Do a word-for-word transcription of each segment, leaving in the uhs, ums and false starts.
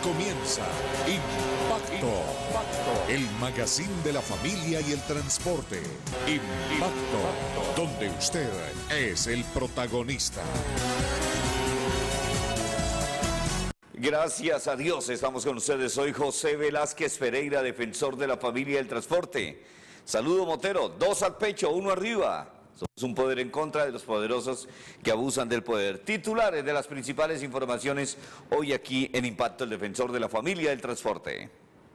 comienza Impacto, Impacto, el magazine de la familia y el transporte. Impacto, donde usted es el protagonista. Gracias a Dios estamos con ustedes. Soy José Velázquez Pereira, defensor de la familia y el transporte. Saludo Motero, dos al pecho, uno arriba. Somos un poder en contra de los poderosos que abusan del poder. Titulares de las principales informaciones hoy aquí en Impacto, el defensor de la familia y el transporte.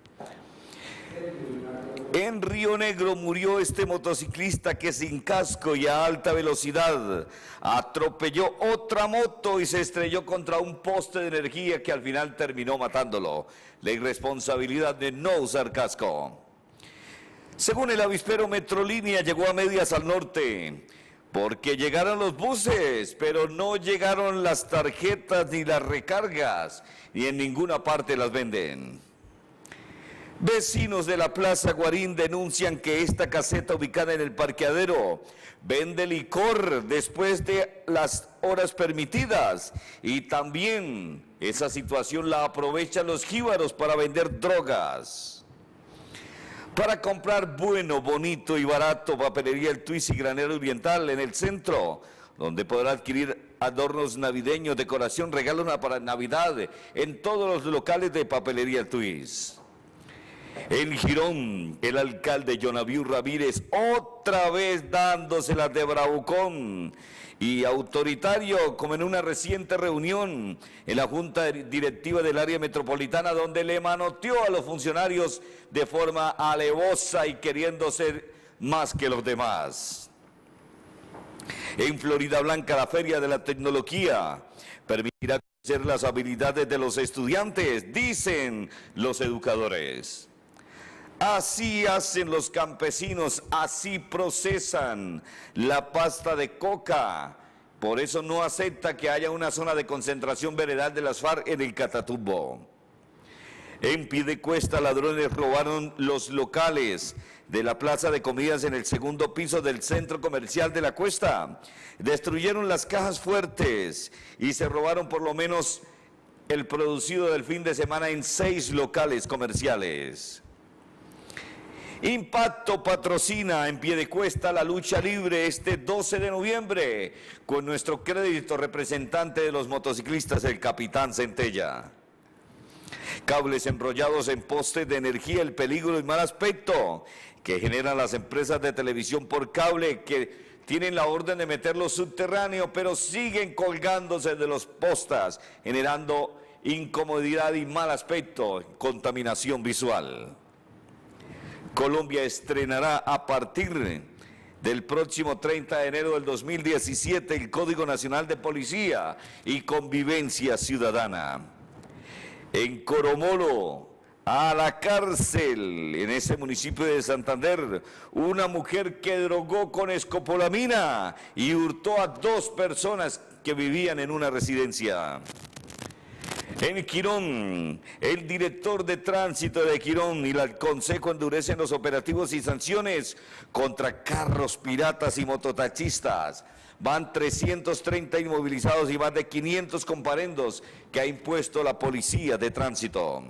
En Río Negro murió este motociclista que sin casco y a alta velocidad atropelló otra moto y se estrelló contra un poste de energía que al final terminó matándolo. La irresponsabilidad de no usar casco. Según el avispero, Metrolínea llegó a medias al norte, porque llegaron los buses, pero no llegaron las tarjetas ni las recargas, y en ninguna parte las venden. Vecinos de la Plaza Guarín denuncian que esta caseta ubicada en el parqueadero vende licor después de las horas permitidas, y también esa situación la aprovechan los jíbaros para vender drogas. Para comprar bueno, bonito y barato, Papelería El Twist y Granero Oriental en el centro, donde podrá adquirir adornos navideños, decoración, regalos para Navidad en todos los locales de Papelería El Twist. En Girón, el alcalde Jonaviu Ramírez otra vez dándoselas de bravucón y autoritario, como en una reciente reunión en la Junta Directiva del Área Metropolitana, donde le manoteó a los funcionarios de forma alevosa y queriendo ser más que los demás. En Florida Blanca, la Feria de la Tecnología permitirá conocer las habilidades de los estudiantes, dicen los educadores. Así hacen los campesinos, así procesan la pasta de coca. Por eso no acepta que haya una zona de concentración veredal de las FARC en el Catatumbo. En Piedecuesta, ladrones robaron los locales de la plaza de comidas en el segundo piso del centro comercial de La Cuesta. Destruyeron las cajas fuertes y se robaron por lo menos el producido del fin de semana en seis locales comerciales. Impacto patrocina en Piedecuesta la lucha libre este doce de noviembre con nuestro crédito representante de los motociclistas, el Capitán Centella. Cables enrollados en postes de energía, el peligro y mal aspecto que generan las empresas de televisión por cable que tienen la orden de meterlos subterráneo, pero siguen colgándose de los postas, generando incomodidad y mal aspecto, contaminación visual. Colombia estrenará a partir del próximo treinta de enero del dos mil diecisiete el Código Nacional de Policía y Convivencia Ciudadana. En Coromolo, a la cárcel, en ese municipio de Santander, una mujer que drogó con escopolamina y hurtó a dos personas que vivían en una residencia. En Quirón, el director de tránsito de Quirón y el Consejo endurecen los operativos y sanciones contra carros piratas y mototaxistas. Van trescientos treinta inmovilizados y más de quinientos comparendos que ha impuesto la policía de tránsito.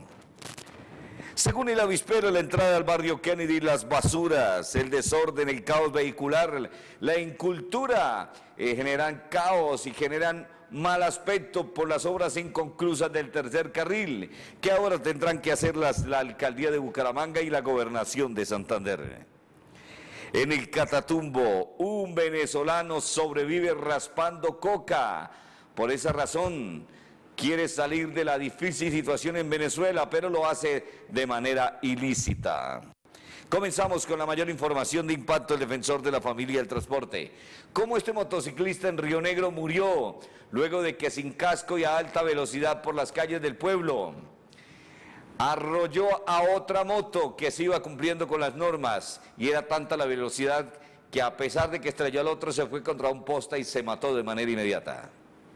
Según el avispero, la entrada al barrio Kennedy, las basuras, el desorden, el caos vehicular, la incultura eh, generan caos y generan mal aspecto por las obras inconclusas del tercer carril, que ahora tendrán que hacer las, la alcaldía de Bucaramanga y la gobernación de Santander. En el Catatumbo, un venezolano sobrevive raspando coca. Por esa razón, quiere salir de la difícil situación en Venezuela, pero lo hace de manera ilícita. Comenzamos con la mayor información de Impacto, el defensor de la familia y el transporte. Cómo este motociclista en Río Negro murió luego de que sin casco y a alta velocidad por las calles del pueblo arrolló a otra moto que se iba cumpliendo con las normas y era tanta la velocidad que a pesar de que estrelló al otro se fue contra un poste y se mató de manera inmediata.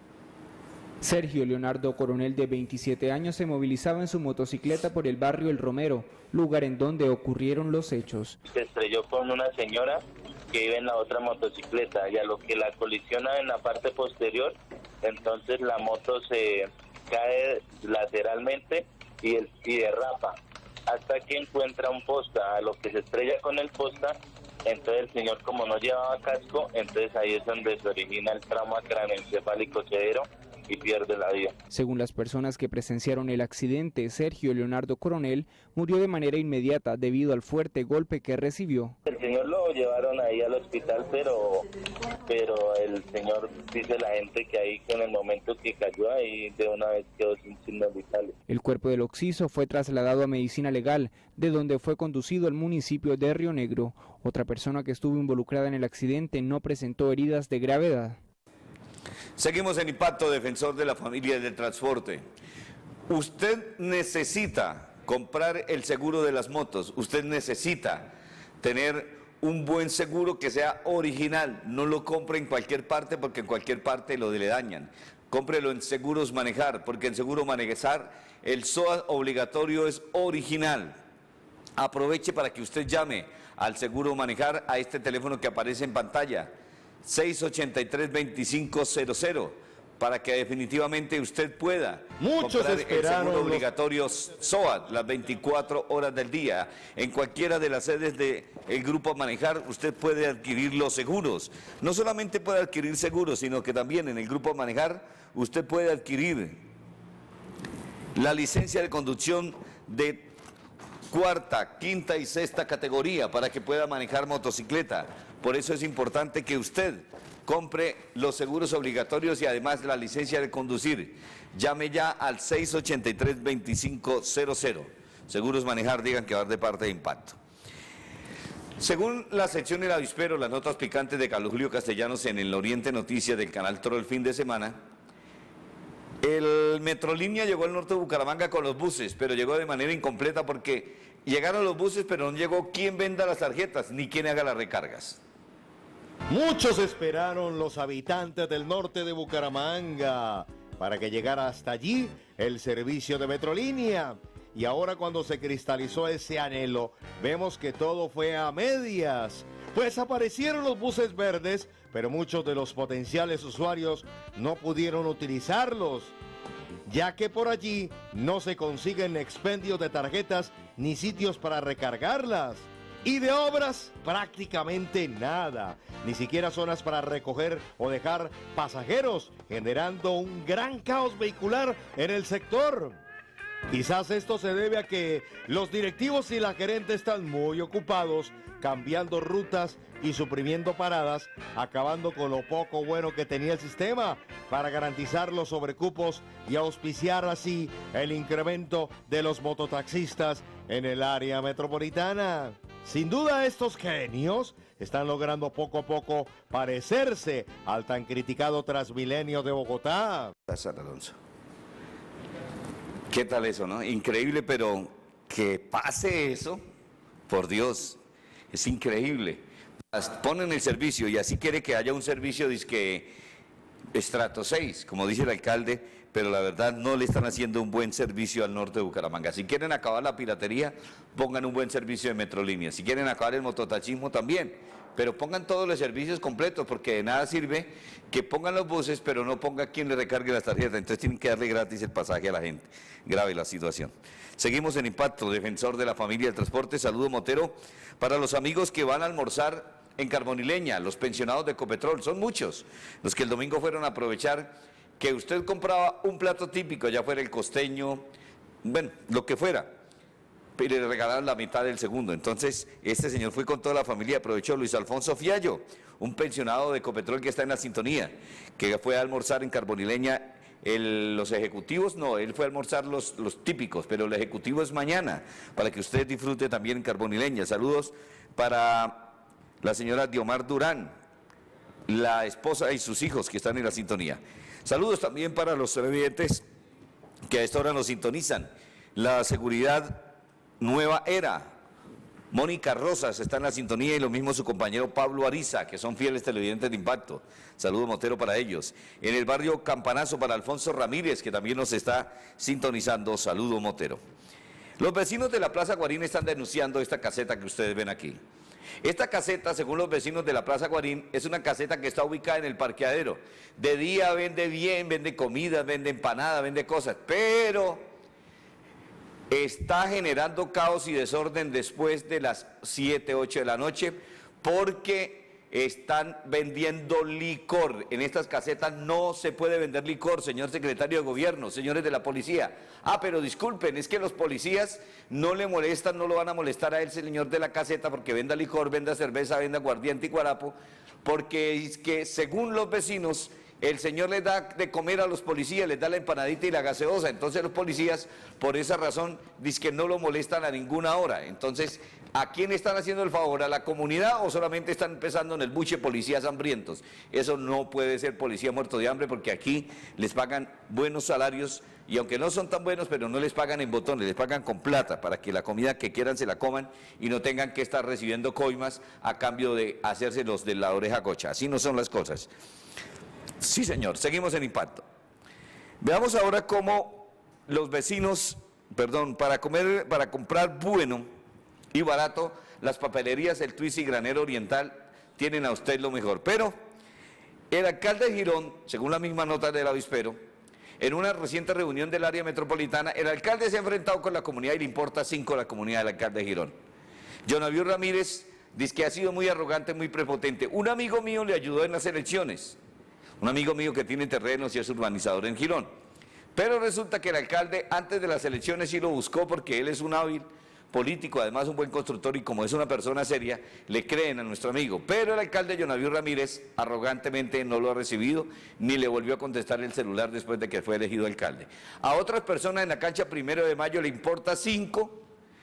Sergio Leonardo Coronel, de veintisiete años, se movilizaba en su motocicleta por el barrio El Romero, lugar en donde ocurrieron los hechos. Se estrelló con una señora que iba en la otra motocicleta y a lo que la colisiona en la parte posterior, entonces la moto se cae lateralmente y, el, y derrapa hasta que encuentra un posta, a lo que se estrella con el posta. Entonces el señor, como no llevaba casco, entonces ahí es donde se origina el trauma craneoencefálico severo y pierde la vida. Según las personas que presenciaron el accidente, Sergio Leonardo Coronel murió de manera inmediata debido al fuerte golpe que recibió. El señor lo llevaron ahí al hospital, pero pero el señor, dice la gente, que ahí en el momento que cayó ahí de una vez quedó sin signos vitales. El cuerpo del occiso fue trasladado a medicina legal, de donde fue conducido al municipio de Río Negro. Otra persona que estuvo involucrada en el accidente no presentó heridas de gravedad. Seguimos en Impacto, defensor de la familia y del transporte. Usted necesita comprar el seguro de las motos, usted necesita tener un buen seguro que sea original, no lo compre en cualquier parte porque en cualquier parte lo le dañan. Cómprelo en Seguros Manejar, porque en Seguro Manejar el S O A obligatorio es original. Aproveche para que usted llame al Seguro Manejar a este teléfono que aparece en pantalla, seis ochenta y tres, veinticinco cero cero, para que definitivamente usted pueda Muchos comprar el seguro los... obligatorio S O A las veinticuatro horas del día. En cualquiera de las sedes del Grupo Manejar usted puede adquirir los seguros. No solamente puede adquirir seguros, sino que también en el Grupo Manejar usted puede adquirir la licencia de conducción de cuarta, quinta y sexta categoría para que pueda manejar motocicleta. Por eso es importante que usted compre los seguros obligatorios y además la licencia de conducir. Llame ya al seis ochenta y tres, veinticinco cero cero. Seguros Manejar, digan que va de parte de Impacto. Según la sección del avispero, las notas picantes de Carlos Julio Castellanos en el Oriente Noticias del canal Toro el fin de semana, el Metrolínea llegó al norte de Bucaramanga con los buses, pero llegó de manera incompleta porque llegaron los buses, pero no llegó quien venda las tarjetas ni quien haga las recargas. Muchos esperaron, los habitantes del norte de Bucaramanga, para que llegara hasta allí el servicio de Metrolínea. Y ahora, cuando se cristalizó ese anhelo, vemos que todo fue a medias. Pues aparecieron los buses verdes, pero muchos de los potenciales usuarios no pudieron utilizarlos, ya que por allí no se consiguen expendios de tarjetas ni sitios para recargarlas. Y de obras, prácticamente nada, ni siquiera zonas para recoger o dejar pasajeros, generando un gran caos vehicular en el sector. Quizás esto se debe a que los directivos y la gerente están muy ocupados cambiando rutas y suprimiendo paradas, acabando con lo poco bueno que tenía el sistema para garantizar los sobrecupos y auspiciar así el incremento de los mototaxistas en el área metropolitana. Sin duda, estos genios están logrando poco a poco parecerse al tan criticado Transmilenio de Bogotá. San Alonso. ¿Qué tal eso, no? Increíble, pero que pase eso, por Dios, es increíble. Ponen el servicio y así quiere que haya un servicio disque estrato seis, como dice el alcalde, pero la verdad no le están haciendo un buen servicio al norte de Bucaramanga. Si quieren acabar la piratería, pongan un buen servicio de Metrolínea. Si quieren acabar el mototaxismo, también. Pero pongan todos los servicios completos, porque de nada sirve que pongan los buses, pero no ponga quien le recargue las tarjetas. Entonces tienen que darle gratis el pasaje a la gente. Grave la situación. Seguimos en Impacto, defensor de la familia del transporte. Saludo Motero para los amigos que van a almorzar en Carbonileña, los pensionados de Ecopetrol. Son muchos los que el domingo fueron a aprovechar que usted compraba un plato típico, ya fuera el costeño, bueno, lo que fuera, y le regalaron la mitad del segundo. Entonces, este señor fue con toda la familia, aprovechó. Luis Alfonso Fiallo, un pensionado de Ecopetrol que está en la sintonía, que fue a almorzar en Carbonileña. El, los ejecutivos, no, él fue a almorzar los, los típicos, pero el ejecutivo es mañana, para que usted disfrute también en Carbonileña. Saludos para la señora Diomar Durán, la esposa y sus hijos que están en la sintonía. Saludos también para los televidentes que a esta hora nos sintonizan. La seguridad Nueva Era, Mónica Rosas está en la sintonía y lo mismo su compañero Pablo Ariza, que son fieles televidentes de Impacto. Saludos Motero para ellos. En el barrio Campanazo para Alfonso Ramírez, que también nos está sintonizando. Saludo Motero. Los vecinos de la Plaza Guarín están denunciando esta caseta que ustedes ven aquí. Esta caseta, según los vecinos de la Plaza Guarín, es una caseta que está ubicada en el parqueadero. De día vende bien, vende comida, vende empanadas, vende cosas, pero está generando caos y desorden después de las siete, ocho de la noche porque están vendiendo licor. En estas casetas no se puede vender licor, señor secretario de gobierno, señores de la policía. Ah, pero disculpen, es que los policías no le molestan, no lo van a molestar a él, señor de la caseta, porque venda licor, venda cerveza, venda aguardiente y guarapo, porque es que según los vecinos, el señor les da de comer a los policías, les da la empanadita y la gaseosa. Entonces los policías, por esa razón, dicen que no lo molestan a ninguna hora. Entonces, ¿a quién están haciendo el favor? ¿A la comunidad o solamente están empezando en el buche policías hambrientos? Eso no puede ser policía muerto de hambre, porque aquí les pagan buenos salarios y aunque no son tan buenos, pero no les pagan en botones, les pagan con plata para que la comida que quieran se la coman y no tengan que estar recibiendo coimas a cambio de hacerse los de la oreja gocha. Así no son las cosas. Sí, señor, seguimos en Impacto. Veamos ahora cómo los vecinos, perdón, para comer, para comprar bueno y barato, las papelerías El Twist y Granero Oriental tienen a usted lo mejor. Pero el alcalde de Girón, según la misma nota del avispero, en una reciente reunión del área metropolitana, el alcalde se ha enfrentado con la comunidad y le importa cinco a la comunidad del alcalde de Girón. Jonaviu Ramírez dice que ha sido muy arrogante, muy prepotente. Un amigo mío le ayudó en las elecciones. Un amigo mío que tiene terrenos y es urbanizador en Girón. Pero resulta que el alcalde antes de las elecciones sí lo buscó porque él es un hábil político, además un buen constructor y como es una persona seria, le creen a nuestro amigo. Pero el alcalde Jonaviu Ramírez arrogantemente no lo ha recibido ni le volvió a contestar el celular después de que fue elegido alcalde. A otras personas en la cancha Primero de Mayo le importa cinco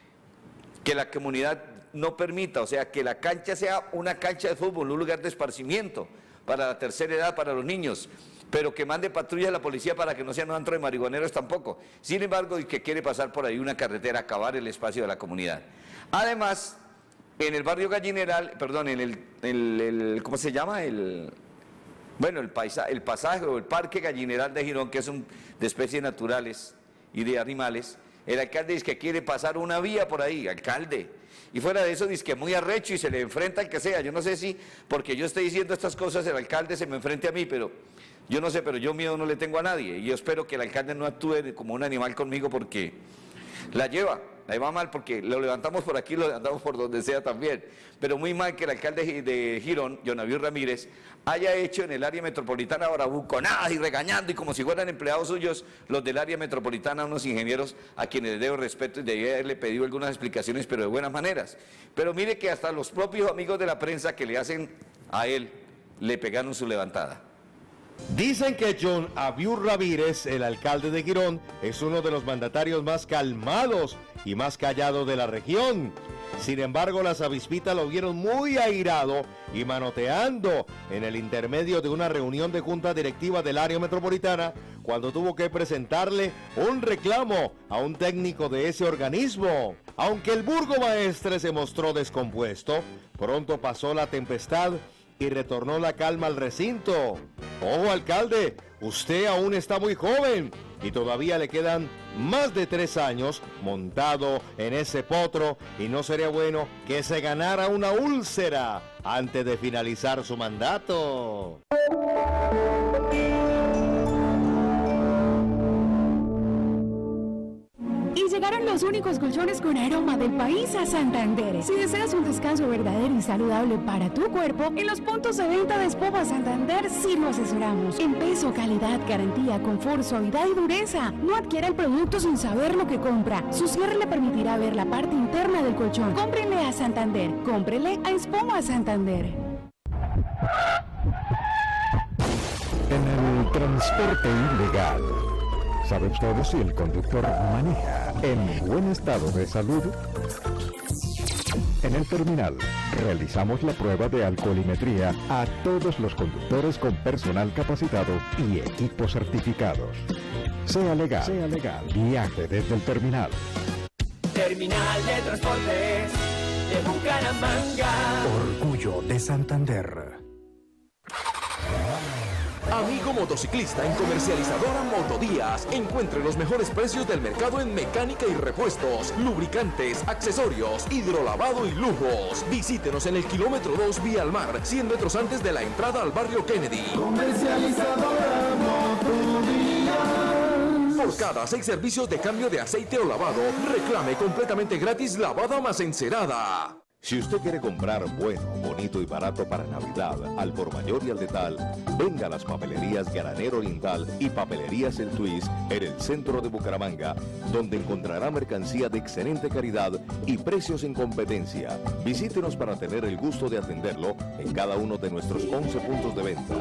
que la comunidad no permita, o sea, que la cancha sea una cancha de fútbol, un lugar de esparcimiento para la tercera edad, para los niños, pero que mande patrullas a la policía para que no sean un antro de marihuaneros tampoco. Sin embargo, y que quiere pasar por ahí una carretera, acabar el espacio de la comunidad. Además, en el barrio Gallineral, perdón, en el, el, el ¿cómo se llama? El, bueno, el, paisa, el pasaje o el parque Gallineral de Girón, que es un, de especies naturales y de animales, el alcalde dice que quiere pasar una vía por ahí, alcalde. Y fuera de eso dice que muy arrecho y se le enfrenta al que sea. Yo no sé si porque yo estoy diciendo estas cosas el alcalde se me enfrente a mí, pero yo no sé, pero yo miedo no le tengo a nadie. Y yo espero que el alcalde no actúe como un animal conmigo porque la lleva, la lleva mal porque lo levantamos por aquí, lo levantamos por donde sea también. Pero muy mal que el alcalde de Girón, Jonaviu Ramírez, haya hecho en el área metropolitana bravuconadas y regañando y como si fueran empleados suyos los del área metropolitana, unos ingenieros a quienes les debo respeto y debía haberle pedido algunas explicaciones, pero de buenas maneras. Pero mire que hasta los propios amigos de la prensa que le hacen a él, le pegaron su levantada. Dicen que Jonaviu Ramírez, el alcalde de Girón, es uno de los mandatarios más calmados y más callados de la región. Sin embargo, las avispitas lo vieron muy airado y manoteando en el intermedio de una reunión de junta directiva del área metropolitana cuando tuvo que presentarle un reclamo a un técnico de ese organismo. Aunque el burgomaestre se mostró descompuesto, pronto pasó la tempestad y retornó la calma al recinto. Ojo, alcalde, usted aún está muy joven y todavía le quedan más de tres años montado en ese potro y no sería bueno que se ganara una úlcera antes de finalizar su mandato. Y llegaron los únicos colchones con aroma del país a Santander. Si deseas un descanso verdadero y saludable para tu cuerpo, en los puntos de venta de Espoma Santander sí lo asesoramos. En peso, calidad, garantía, confort, suavidad y dureza. No adquiera el producto sin saber lo que compra. Su cierre le permitirá ver la parte interna del colchón. Cómprele a Santander. Cómprele a Espoma Santander. En el transporte ilegal, ¿sabe usted si el conductor maneja en buen estado de salud? En el terminal, realizamos la prueba de alcoholimetría a todos los conductores con personal capacitado y equipos certificados. Sea legal, sea legal, viaje desde el terminal. Terminal de Transportes de Bucaramanga. Orgullo de Santander. Amigo motociclista, en Comercializadora Motodías, encuentre los mejores precios del mercado en mecánica y repuestos, lubricantes, accesorios, hidrolavado y lujos. Visítenos en el kilómetro dos vía al mar, cien metros antes de la entrada al barrio Kennedy. Comercializadora Motodías. Por cada seis servicios de cambio de aceite o lavado, reclame completamente gratis lavada más encerada. Si usted quiere comprar bueno, bonito y barato para Navidad, al por mayor y al detal, venga a las papelerías Granero Oriental y Papelerías El Twist en el centro de Bucaramanga, donde encontrará mercancía de excelente calidad y precios en competencia. Visítenos para tener el gusto de atenderlo en cada uno de nuestros once puntos de venta.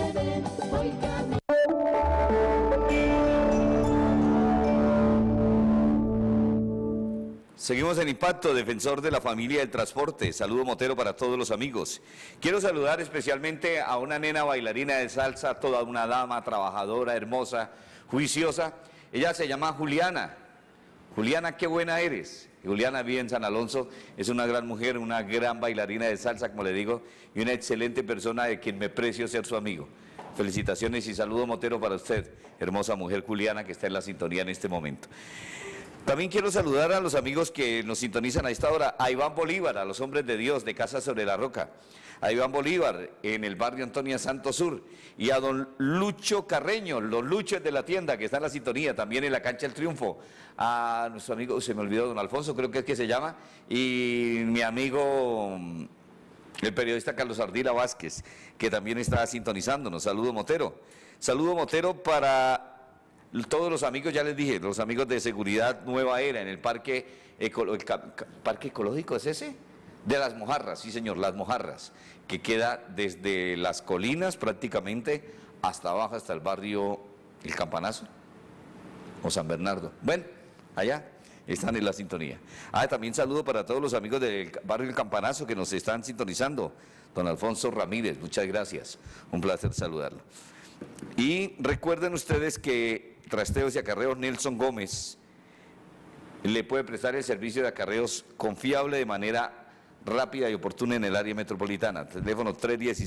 Seguimos en Impacto, defensor de la familia del transporte. Saludo motero para todos los amigos. Quiero saludar especialmente a una nena bailarina de salsa, toda una dama, trabajadora, hermosa, juiciosa. Ella se llama Juliana. Juliana, qué buena eres. Juliana vive en San Alonso, es una gran mujer, una gran bailarina de salsa, como le digo, y una excelente persona de quien me precio ser su amigo. Felicitaciones y saludo motero para usted, hermosa mujer Juliana, que está en la sintonía en este momento. También quiero saludar a los amigos que nos sintonizan a esta hora, a Iván Bolívar, a los hombres de Dios de Casa Sobre la Roca, a Iván Bolívar en el barrio Antonia Santos Sur, y a don Lucho Carreño, los Luchos de la tienda que está en la sintonía, también en la cancha El Triunfo, a nuestro amigo, se me olvidó, don Alfonso, creo que es que se llama, y mi amigo, el periodista Carlos Ardila Vázquez, que también está sintonizándonos. Saludo motero. Saludo motero para todos los amigos, ya les dije, los amigos de Seguridad Nueva Era en el Parque, Eco, el Parque Ecológico, ¿es ese? De Las Mojarras, sí señor, Las Mojarras, que queda desde las colinas prácticamente hasta abajo, hasta el barrio El Campanazo o San Bernardo. Bueno, allá están en la sintonía. Ah, también saludo para todos los amigos del barrio El Campanazo que nos están sintonizando. Don Alfonso Ramírez, muchas gracias, un placer saludarlo. Y recuerden ustedes que Trasteos y Acarreos Nelson Gómez le puede prestar el servicio de acarreos confiable de manera rápida y oportuna en el área metropolitana. Teléfono tres uno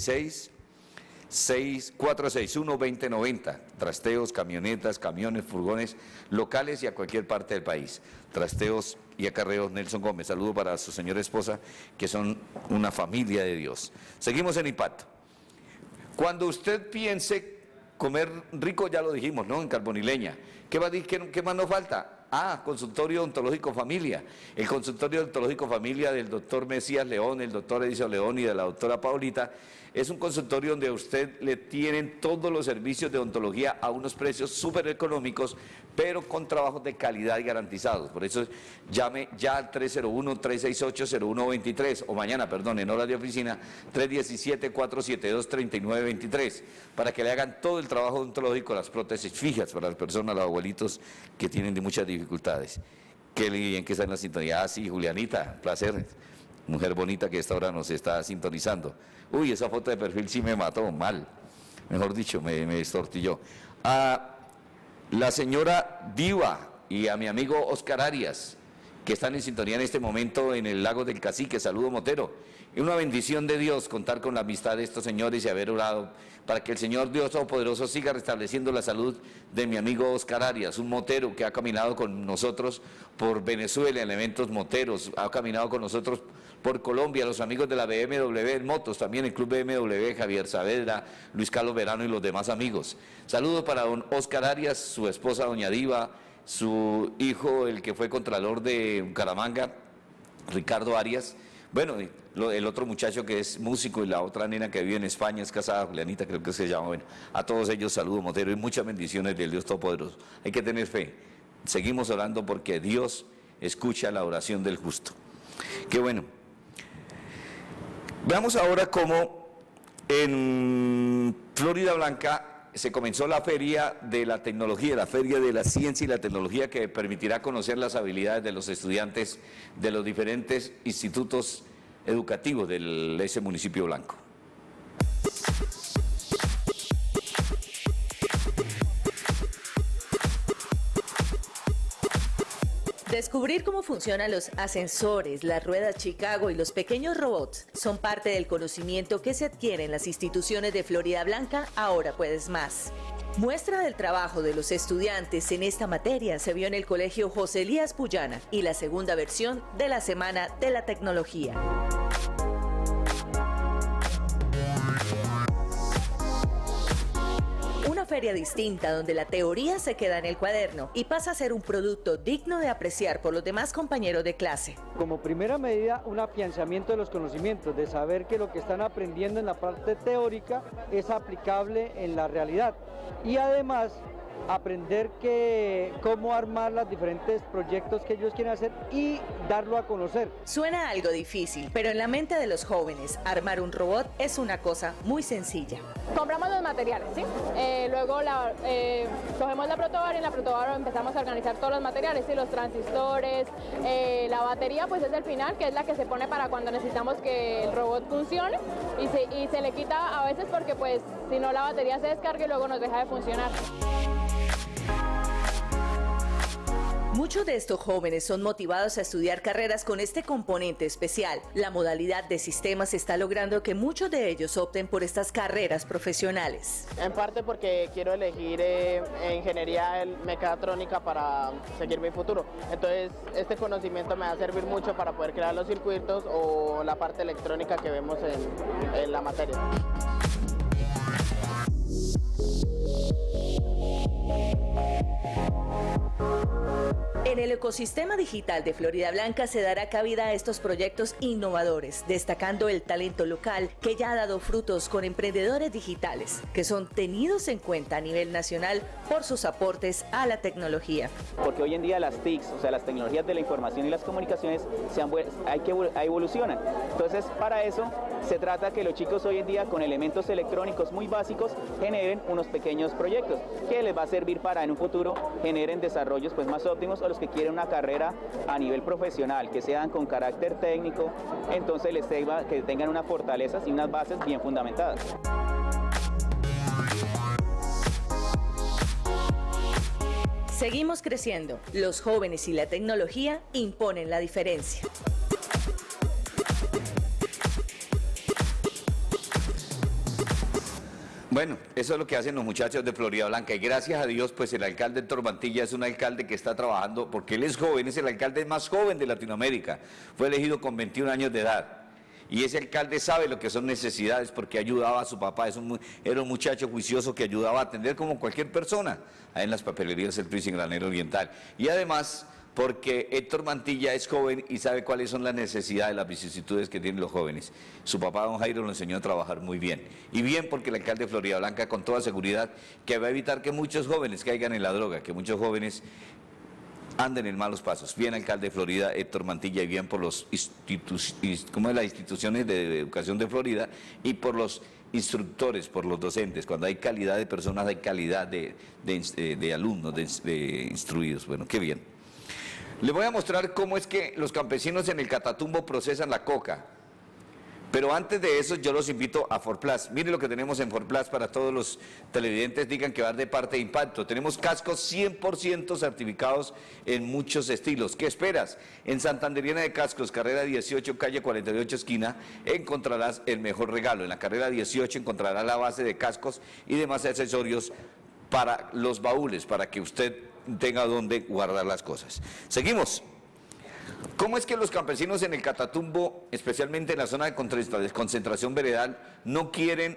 seis, cuatro seis uno, dos cero nueve cero. Trasteos, camionetas, camiones, furgones locales y a cualquier parte del país. Trasteos y Acarreos Nelson Gómez. Saludo para su señora esposa, que son una familia de Dios. Seguimos en Impacto. Cuando usted piense comer rico, ya lo dijimos, ¿no? En Carbonileña. ¿Qué, va, qué, qué más nos falta? Ah, consultorio odontológico familia. El consultorio odontológico familia del doctor Mesías León, el doctor Edison León y de la doctora Paulita, es un consultorio donde a usted le tienen todos los servicios de odontología a unos precios súper económicos, pero con trabajos de calidad y garantizados. Por eso llame ya al tres cero uno, tres seis ocho, cero uno dos tres, o mañana, perdón, en hora de oficina, tres uno siete, cuatro siete dos, tres nueve dos tres, para que le hagan todo el trabajo odontológico, las prótesis fijas para las personas, los abuelitos que tienen de muchas dificultades. Qué bien que está en la sintonía. Ah, sí, Julianita, placer. Mujer bonita que a esta hora nos está sintonizando. Uy, esa foto de perfil sí me mató mal. Mejor dicho, me, me destortilló. A la señora Diva y a mi amigo Oscar Arias, que están en sintonía en este momento en el Lago del Cacique. Saludo motero. Es una bendición de Dios contar con la amistad de estos señores y haber orado para que el Señor Dios Todopoderoso siga restableciendo la salud de mi amigo Oscar Arias, un motero que ha caminado con nosotros por Venezuela en eventos moteros, ha caminado con nosotros por Colombia, los amigos de la B M W en motos, también el Club B M W, Javier Saavedra, Luis Carlos Verano y los demás amigos. Saludos para don Oscar Arias, su esposa doña Diva, su hijo, el que fue contralor de Bucaramanga, Ricardo Arias. Bueno, el otro muchacho que es músico y la otra nena que vive en España es casada, Julianita creo que se llama. Bueno, a todos ellos saludo motero y muchas bendiciones del Dios Todopoderoso. Hay que tener fe. Seguimos orando porque Dios escucha la oración del justo. Qué bueno. Veamos ahora cómo en Florida Blanca se comenzó la feria de la tecnología, la feria de la ciencia y la tecnología, que permitirá conocer las habilidades de los estudiantes de los diferentes institutos educativos de ese municipio blanco. Descubrir cómo funcionan los ascensores, las ruedas Chicago y los pequeños robots son parte del conocimiento que se adquiere en las instituciones de Florida Blanca. Ahora puedes más. Muestra del trabajo de los estudiantes en esta materia se vio en el Colegio José Elías Puyana y la segunda versión de la Semana de la Tecnología. Una feria distinta donde la teoría se queda en el cuaderno y pasa a ser un producto digno de apreciar por los demás compañeros de clase. Como primera medida, un afianzamiento de los conocimientos, de saber que lo que están aprendiendo en la parte teórica es aplicable en la realidad. Y además, aprender que, cómo armar los diferentes proyectos que ellos quieren hacer y darlo a conocer. Suena algo difícil, pero en la mente de los jóvenes, armar un robot es una cosa muy sencilla. Compramos los materiales, ¿sí? Eh, luego la, eh, cogemos la protobar y en la protobar empezamos a organizar todos los materiales, ¿sí? Los transistores, eh, la batería pues es el final, que es la que se pone para cuando necesitamos que el robot funcione y se, y se le quita a veces porque pues si no la batería se descarga y luego nos deja de funcionar. Muchos de estos jóvenes son motivados a estudiar carreras con este componente especial. La modalidad de sistemas está logrando que muchos de ellos opten por estas carreras profesionales. En parte porque quiero elegir eh, ingeniería mecatrónica para seguir mi futuro. Entonces este conocimiento me va a servir mucho para poder crear los circuitos o la parte electrónica que vemos en, en la materia. En el ecosistema digital de Florida Blanca se dará cabida a estos proyectos innovadores, destacando el talento local que ya ha dado frutos con emprendedores digitales, que son tenidos en cuenta a nivel nacional por sus aportes a la tecnología. Porque hoy en día las T I Cs, o sea, las tecnologías de la información y las comunicaciones, se han, hay que evolucionan. Entonces, para eso se trata que los chicos hoy en día con elementos electrónicos muy básicos generen unos pequeños proyectos que les va a servir para en un futuro generen desarrollos pues más óptimos, o los que quieren una carrera a nivel profesional, que sean con carácter técnico, entonces les tenga, que tengan unas fortalezas y unas bases bien fundamentadas. Seguimos creciendo. Los jóvenes y la tecnología imponen la diferencia. Bueno, eso es lo que hacen los muchachos de Florida Blanca y gracias a Dios pues el alcalde Héctor Mantilla es un alcalde que está trabajando porque él es joven, es el alcalde más joven de Latinoamérica, fue elegido con veintiún años de edad y ese alcalde sabe lo que son necesidades porque ayudaba a su papá, es un, era un muchacho juicioso que ayudaba a atender como cualquier persona ahí en las papelerías del Prix en Granero Oriental y además porque Héctor Mantilla es joven y sabe cuáles son las necesidades, las vicisitudes que tienen los jóvenes. Su papá, don Jairo, lo enseñó a trabajar muy bien. Y bien porque el alcalde de Florida Blanca, con toda seguridad, que va a evitar que muchos jóvenes caigan en la droga, que muchos jóvenes anden en malos pasos. Bien, alcalde de Florida, Héctor Mantilla, y bien por los institu ¿cómo es? las instituciones de educación de Florida y por los instructores, por los docentes. Cuando hay calidad de personas, hay calidad de, de, de alumnos, de, de instruidos. Bueno, qué bien. Les voy a mostrar cómo es que los campesinos en el Catatumbo procesan la coca. Pero antes de eso yo los invito a Forplast. Miren lo que tenemos en Forplast para todos los televidentes, digan que va de parte de Impacto. Tenemos cascos cien por ciento certificados en muchos estilos. ¿Qué esperas? En Santanderiana de Cascos, carrera dieciocho, calle cuarenta y ocho, esquina, encontrarás el mejor regalo. En la carrera dieciocho encontrarás la base de cascos y demás accesorios para los baúles, para que usted tenga donde guardar las cosas. Seguimos. ¿Cómo es que los campesinos en el Catatumbo, especialmente en la zona de concentración veredal, no quieren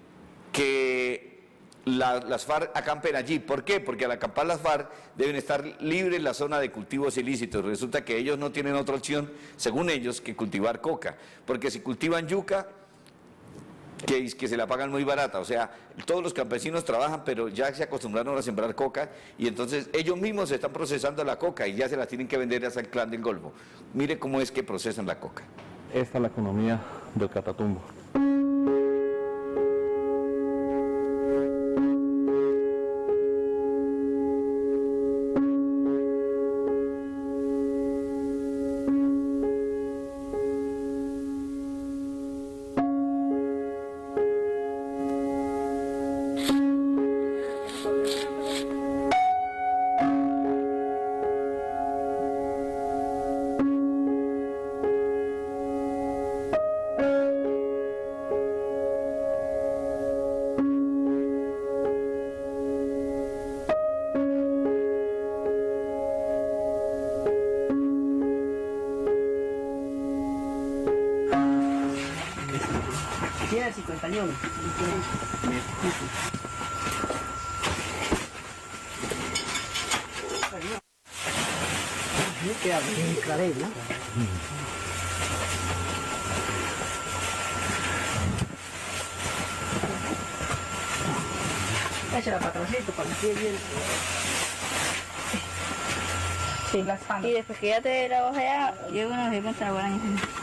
que la, las FARC acampen allí? ¿Por qué? Porque al acampar las FARC deben estar libres en la zona de cultivos ilícitos. Resulta que ellos no tienen otra opción, según ellos, que cultivar coca. Porque si cultivan yuca, Que, que se la pagan muy barata, o sea, todos los campesinos trabajan, pero ya se acostumbraron a sembrar coca y entonces ellos mismos están procesando la coca y ya se la tienen que vender hasta el Clan del Golfo. Mire cómo es que procesan la coca. Esta es la economía del Catatumbo. queda bien claro, ¿no? Échala para atrásito para que quede bien. Sí, la espalda. Y después que ya te la hoja ya, yo uno se encuentra guaraña.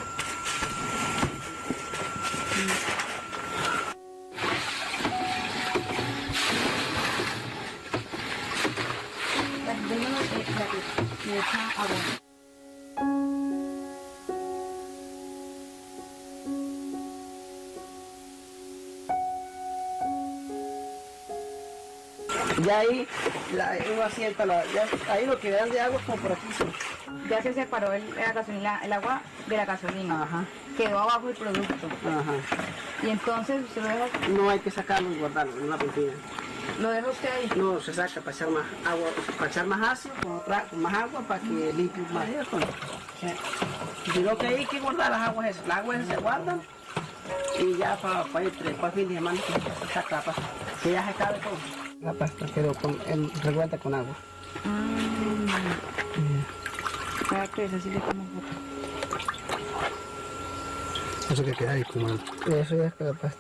Ya ahí, la, uno asienta, la, ya, ahí lo que dan de agua es como por aquí. Sí. Ya se separó el, la gasolina, el agua de la gasolina. Ajá. Quedó abajo el producto. Ajá. Y entonces usted lo deja... No hay que sacarlo y guardarlo en una pintina. ¿Lo deja usted ahí? No, se saca para echar más agua, para echar más ácido, con, otra, con más agua para que limpie más. Sino que hay que guardar las aguas esas. Las aguas esas se guardan y ya para, para ir tres, cuatro fines de semana se saca la pasta. Que ya se cabe todo. La pasta quedó con, en, revuelta con agua. Para que eso sí le como eso que queda ahí como... Eso ya es que la pasta...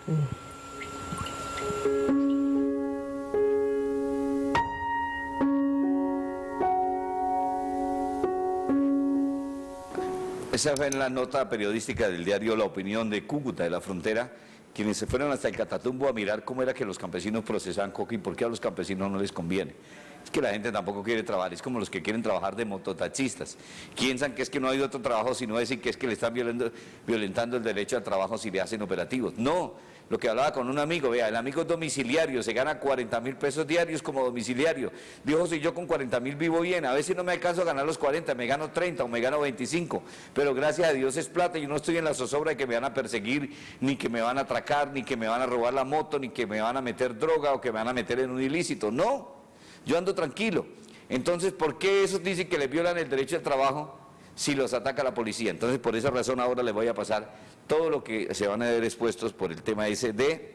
Esa fue en la nota periodística del diario La Opinión de Cúcuta, de la Frontera, quienes se fueron hasta el Catatumbo a mirar cómo era que los campesinos procesaban coca y por qué a los campesinos no les conviene. Es que la gente tampoco quiere trabajar, es como los que quieren trabajar de mototaxistas. Piensan que es que no hay otro trabajo, sino decir que es que le están violando, violentando el derecho al trabajo si le hacen operativos. No, lo que hablaba con un amigo, vea, el amigo es domiciliario, se gana cuarenta mil pesos diarios como domiciliario. Dijo, si yo con cuarenta mil vivo bien, a veces no me alcanzo a ganar los cuarenta, me gano treinta o me gano veinticinco, pero gracias a Dios es plata, yo no estoy en la zozobra de que me van a perseguir, ni que me van a atracar, ni que me van a robar la moto, ni que me van a meter droga o que me van a meter en un ilícito, no. Yo ando tranquilo. Entonces, ¿por qué esos dicen que les violan el derecho al trabajo si los ataca la policía? Entonces, por esa razón ahora les voy a pasar todo lo que se van a ver expuestos por el tema ese de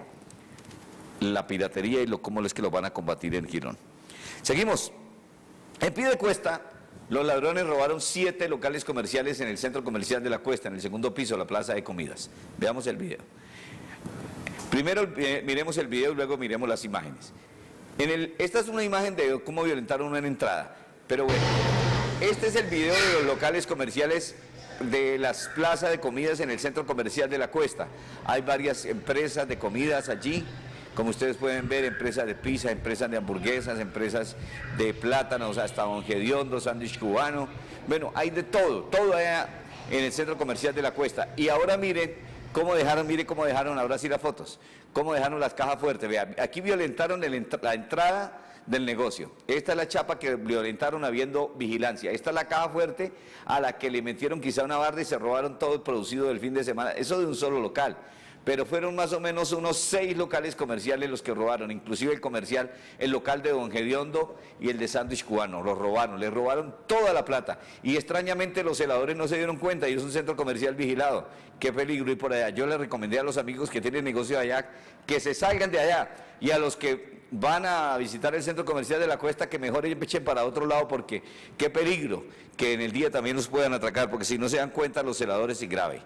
la piratería y lo, cómo es que lo van a combatir en Girón. Seguimos. En Piedecuesta, los ladrones robaron siete locales comerciales en el centro comercial de La Cuesta, en el segundo piso, la plaza de comidas. Veamos el video. Primero eh, miremos el video y luego miremos las imágenes. En el, esta es una imagen de cómo violentaron una entrada, pero bueno, este es el video de los locales comerciales de las plazas de comidas en el centro comercial de La Cuesta. Hay varias empresas de comidas allí, como ustedes pueden ver, empresas de pizza, empresas de hamburguesas, empresas de plátanos, hasta Don Gediondo, sándwich cubano, bueno, hay de todo, todo allá en el centro comercial de La Cuesta. Y ahora miren cómo dejaron, miren cómo dejaron, ahora sí las fotos, cómo dejaron las cajas fuertes. Vean, aquí violentaron el, la entrada del negocio. Esta es la chapa que violentaron habiendo vigilancia. Esta es la caja fuerte a la que le metieron quizá una barra y se robaron todo el producido del fin de semana. Eso de un solo local. Pero fueron más o menos unos seis locales comerciales los que robaron, inclusive el comercial, el local de Don Gediondo y el de sándwich cubano, los robaron, les robaron toda la plata. Y extrañamente los celadores no se dieron cuenta, y es un centro comercial vigilado. Qué peligro ir por allá. Yo les recomendé a los amigos que tienen negocio allá que se salgan de allá, y a los que van a visitar el centro comercial de La Cuesta que mejor echen para otro lado, porque qué peligro que en el día también los puedan atracar, porque si no se dan cuenta los celadores es grave.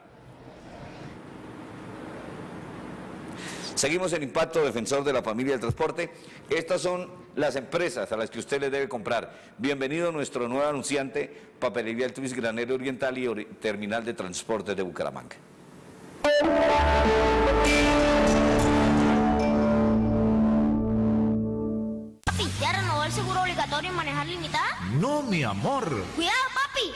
Seguimos en Impacto, defensor de la familia del transporte. Estas son las empresas a las que usted les debe comprar. Bienvenido a nuestro nuevo anunciante, Papelería El Twist, Granero Oriental y Ori- Terminal de Transportes de Bucaramanga. Papi, ¿ya renovó el seguro obligatorio y manejar limitada? No, mi amor. ¡Cuidado, papi!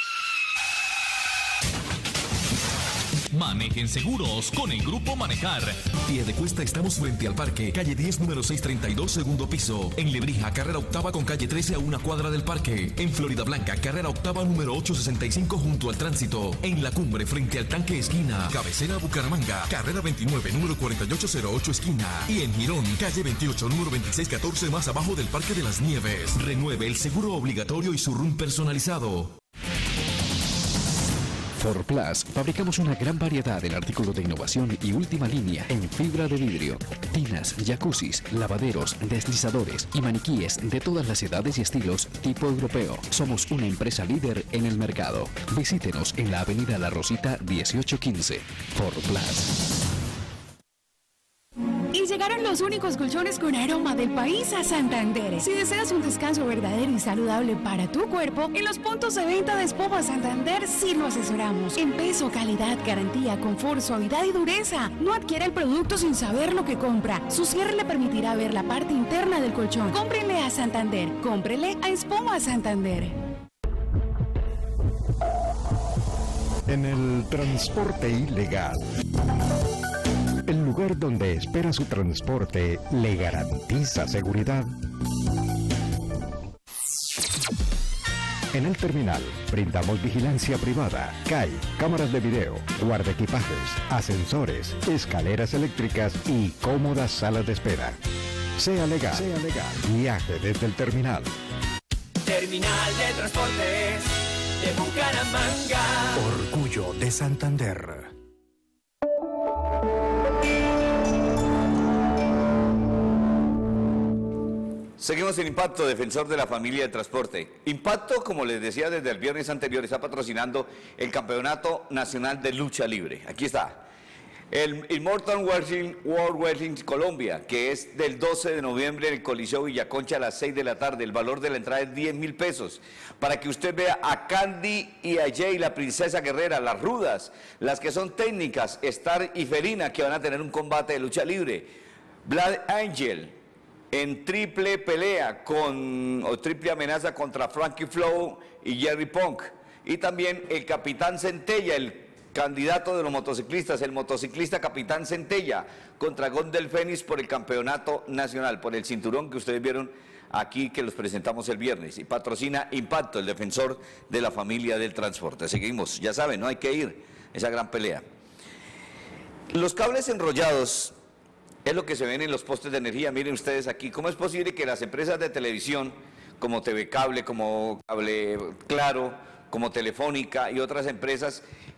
Manejen seguros con el Grupo Manejar. Piedecuesta, estamos frente al parque, calle diez, número seiscientos treinta y dos, segundo piso. En Lebrija, carrera octava con calle trece a una cuadra del parque. En Florida Blanca, carrera octava número ochocientos sesenta y cinco junto al tránsito. En La Cumbre, frente al tanque esquina. Cabecera Bucaramanga, carrera veintinueve, número cuarenta y ocho cero ocho esquina. Y en Girón, calle veintiocho, número veintiséis catorce más abajo del Parque de las Nieves. Renueve el seguro obligatorio y su R U M personalizado. Forplas, fabricamos una gran variedad en artículos de innovación y última línea en fibra de vidrio. Tinas, jacuzzis, lavaderos, deslizadores y maniquíes de todas las edades y estilos tipo europeo. Somos una empresa líder en el mercado. Visítenos en la avenida La Rosita dieciocho quince. Forplas. Y llegaron los únicos colchones con aroma del país a Santander. Si deseas un descanso verdadero y saludable para tu cuerpo, en los puntos de venta de Espova Santander sí lo asesoramos. En peso, calidad, garantía, confort, suavidad y dureza. No adquiere el producto sin saber lo que compra. Su cierre le permitirá ver la parte interna del colchón. Cómprele a Santander. Cómprele a Espova Santander. En el transporte ilegal. El lugar donde espera su transporte le garantiza seguridad. En el terminal brindamos vigilancia privada, C A I, cámaras de video, guardaequipajes, ascensores, escaleras eléctricas y cómodas salas de espera. Sea legal, sea legal. Viaje desde el terminal. Terminal de Transportes de Bucaramanga. Orgullo de Santander. Seguimos en Impacto, defensor de la familia de transporte. Impacto, como les decía desde el viernes anterior, está patrocinando el Campeonato Nacional de Lucha Libre. Aquí está. El Immortal Wrestling World Wrestling Colombia, que es del doce de noviembre en el Coliseo Villaconcha a las seis de la tarde. El valor de la entrada es diez mil pesos. Para que usted vea a Candy y a Jay, la princesa guerrera, las rudas, las que son técnicas, Star y Ferina, que van a tener un combate de lucha libre. Black Angel, en triple pelea con, o triple amenaza contra Frankie Flow y Jerry Punk. Y también el Capitán Centella, el candidato de los motociclistas, el motociclista Capitán Centella, contra Gondel Fénix por el campeonato nacional, por el cinturón que ustedes vieron aquí que los presentamos el viernes. Y patrocina Impacto, el defensor de la familia del transporte. Seguimos, ya saben, no hay que ir a esa gran pelea. Los cables enrollados es lo que se ven en los postes de energía. Miren ustedes aquí, ¿cómo es posible que las empresas de televisión, como T V Cable, como Cable Claro, como Telefónica y otras empresas,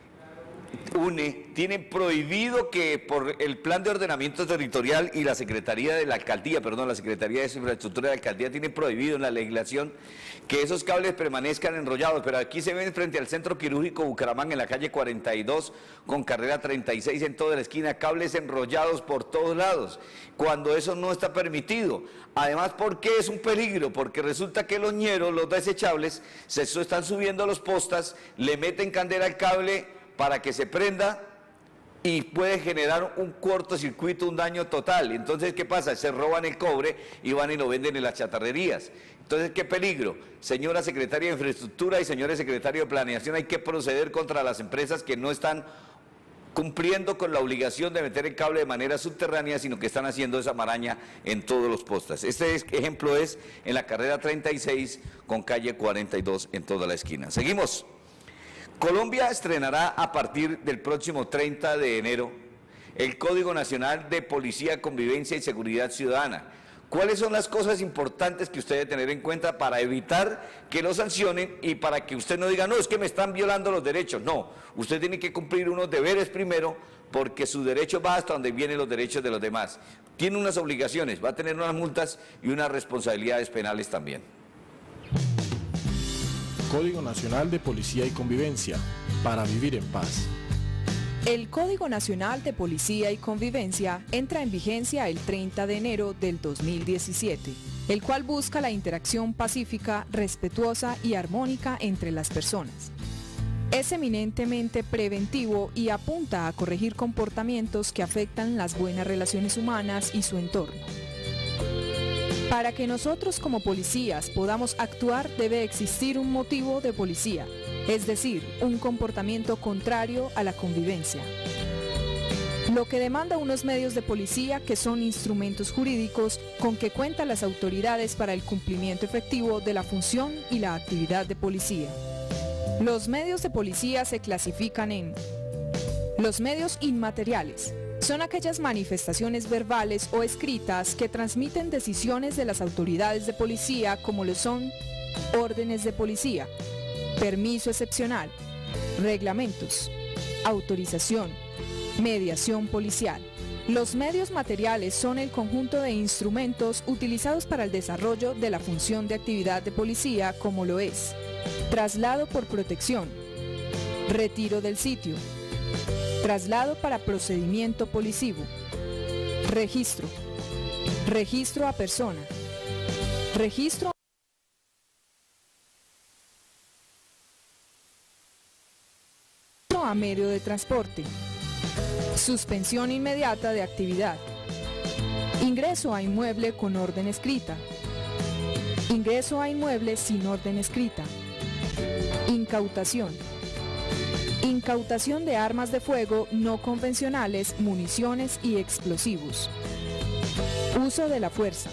UNE, tienen prohibido que por el plan de ordenamiento territorial y la Secretaría de la Alcaldía, perdón, la Secretaría de Infraestructura de la Alcaldía tiene prohibido en la legislación que esos cables permanezcan enrollados? Pero aquí se ven frente al Centro Quirúrgico Bucaramanga, en la calle cuarenta y dos con carrera treinta y seis en toda la esquina, cables enrollados por todos lados, cuando eso no está permitido. Además, ¿por qué es un peligro? Porque resulta que los ñeros, los desechables, se están subiendo a los postas, le meten candela al cable para que se prenda y puede generar un cortocircuito, un daño total. Entonces, ¿qué pasa? Se roban el cobre y van y lo venden en las chatarrerías. Entonces, ¿qué peligro? Señora Secretaria de Infraestructura y señores Secretarios de Planeación, hay que proceder contra las empresas que no están cumpliendo con la obligación de meter el cable de manera subterránea, sino que están haciendo esa maraña en todos los postes. Este ejemplo es en la carrera treinta y seis con calle cuarenta y dos en toda la esquina. Seguimos. Colombia estrenará a partir del próximo treinta de enero el Código Nacional de Policía, Convivencia y Seguridad Ciudadana. ¿Cuáles son las cosas importantes que usted debe tener en cuenta para evitar que lo sancionen y para que usted no diga, no, es que me están violando los derechos? No, usted tiene que cumplir unos deberes primero, porque su derecho va hasta donde vienen los derechos de los demás. Tiene unas obligaciones, va a tener unas multas y unas responsabilidades penales también. Código Nacional de Policía y Convivencia, para vivir en paz. El Código Nacional de Policía y Convivencia entra en vigencia el treinta de enero del dos mil diecisiete, el cual busca la interacción pacífica, respetuosa y armónica entre las personas. Es eminentemente preventivo y apunta a corregir comportamientos que afectan las buenas relaciones humanas y su entorno. Para que nosotros como policías podamos actuar, debe existir un motivo de policía, es decir, un comportamiento contrario a la convivencia. Lo que demanda unos medios de policía que son instrumentos jurídicos con que cuentan las autoridades para el cumplimiento efectivo de la función y la actividad de policía. Los medios de policía se clasifican en los medios inmateriales. Son aquellas manifestaciones verbales o escritas que transmiten decisiones de las autoridades de policía, como lo son órdenes de policía, permiso excepcional, reglamentos, autorización, mediación policial. Los medios materiales son el conjunto de instrumentos utilizados para el desarrollo de la función de actividad de policía, como lo es traslado por protección, retiro del sitio, traslado para procedimiento policivo, registro, registro a persona, registro a medio de transporte, suspensión inmediata de actividad, ingreso a inmueble con orden escrita, ingreso a inmueble sin orden escrita, incautación, incautación de armas de fuego no convencionales, municiones y explosivos, uso de la fuerza,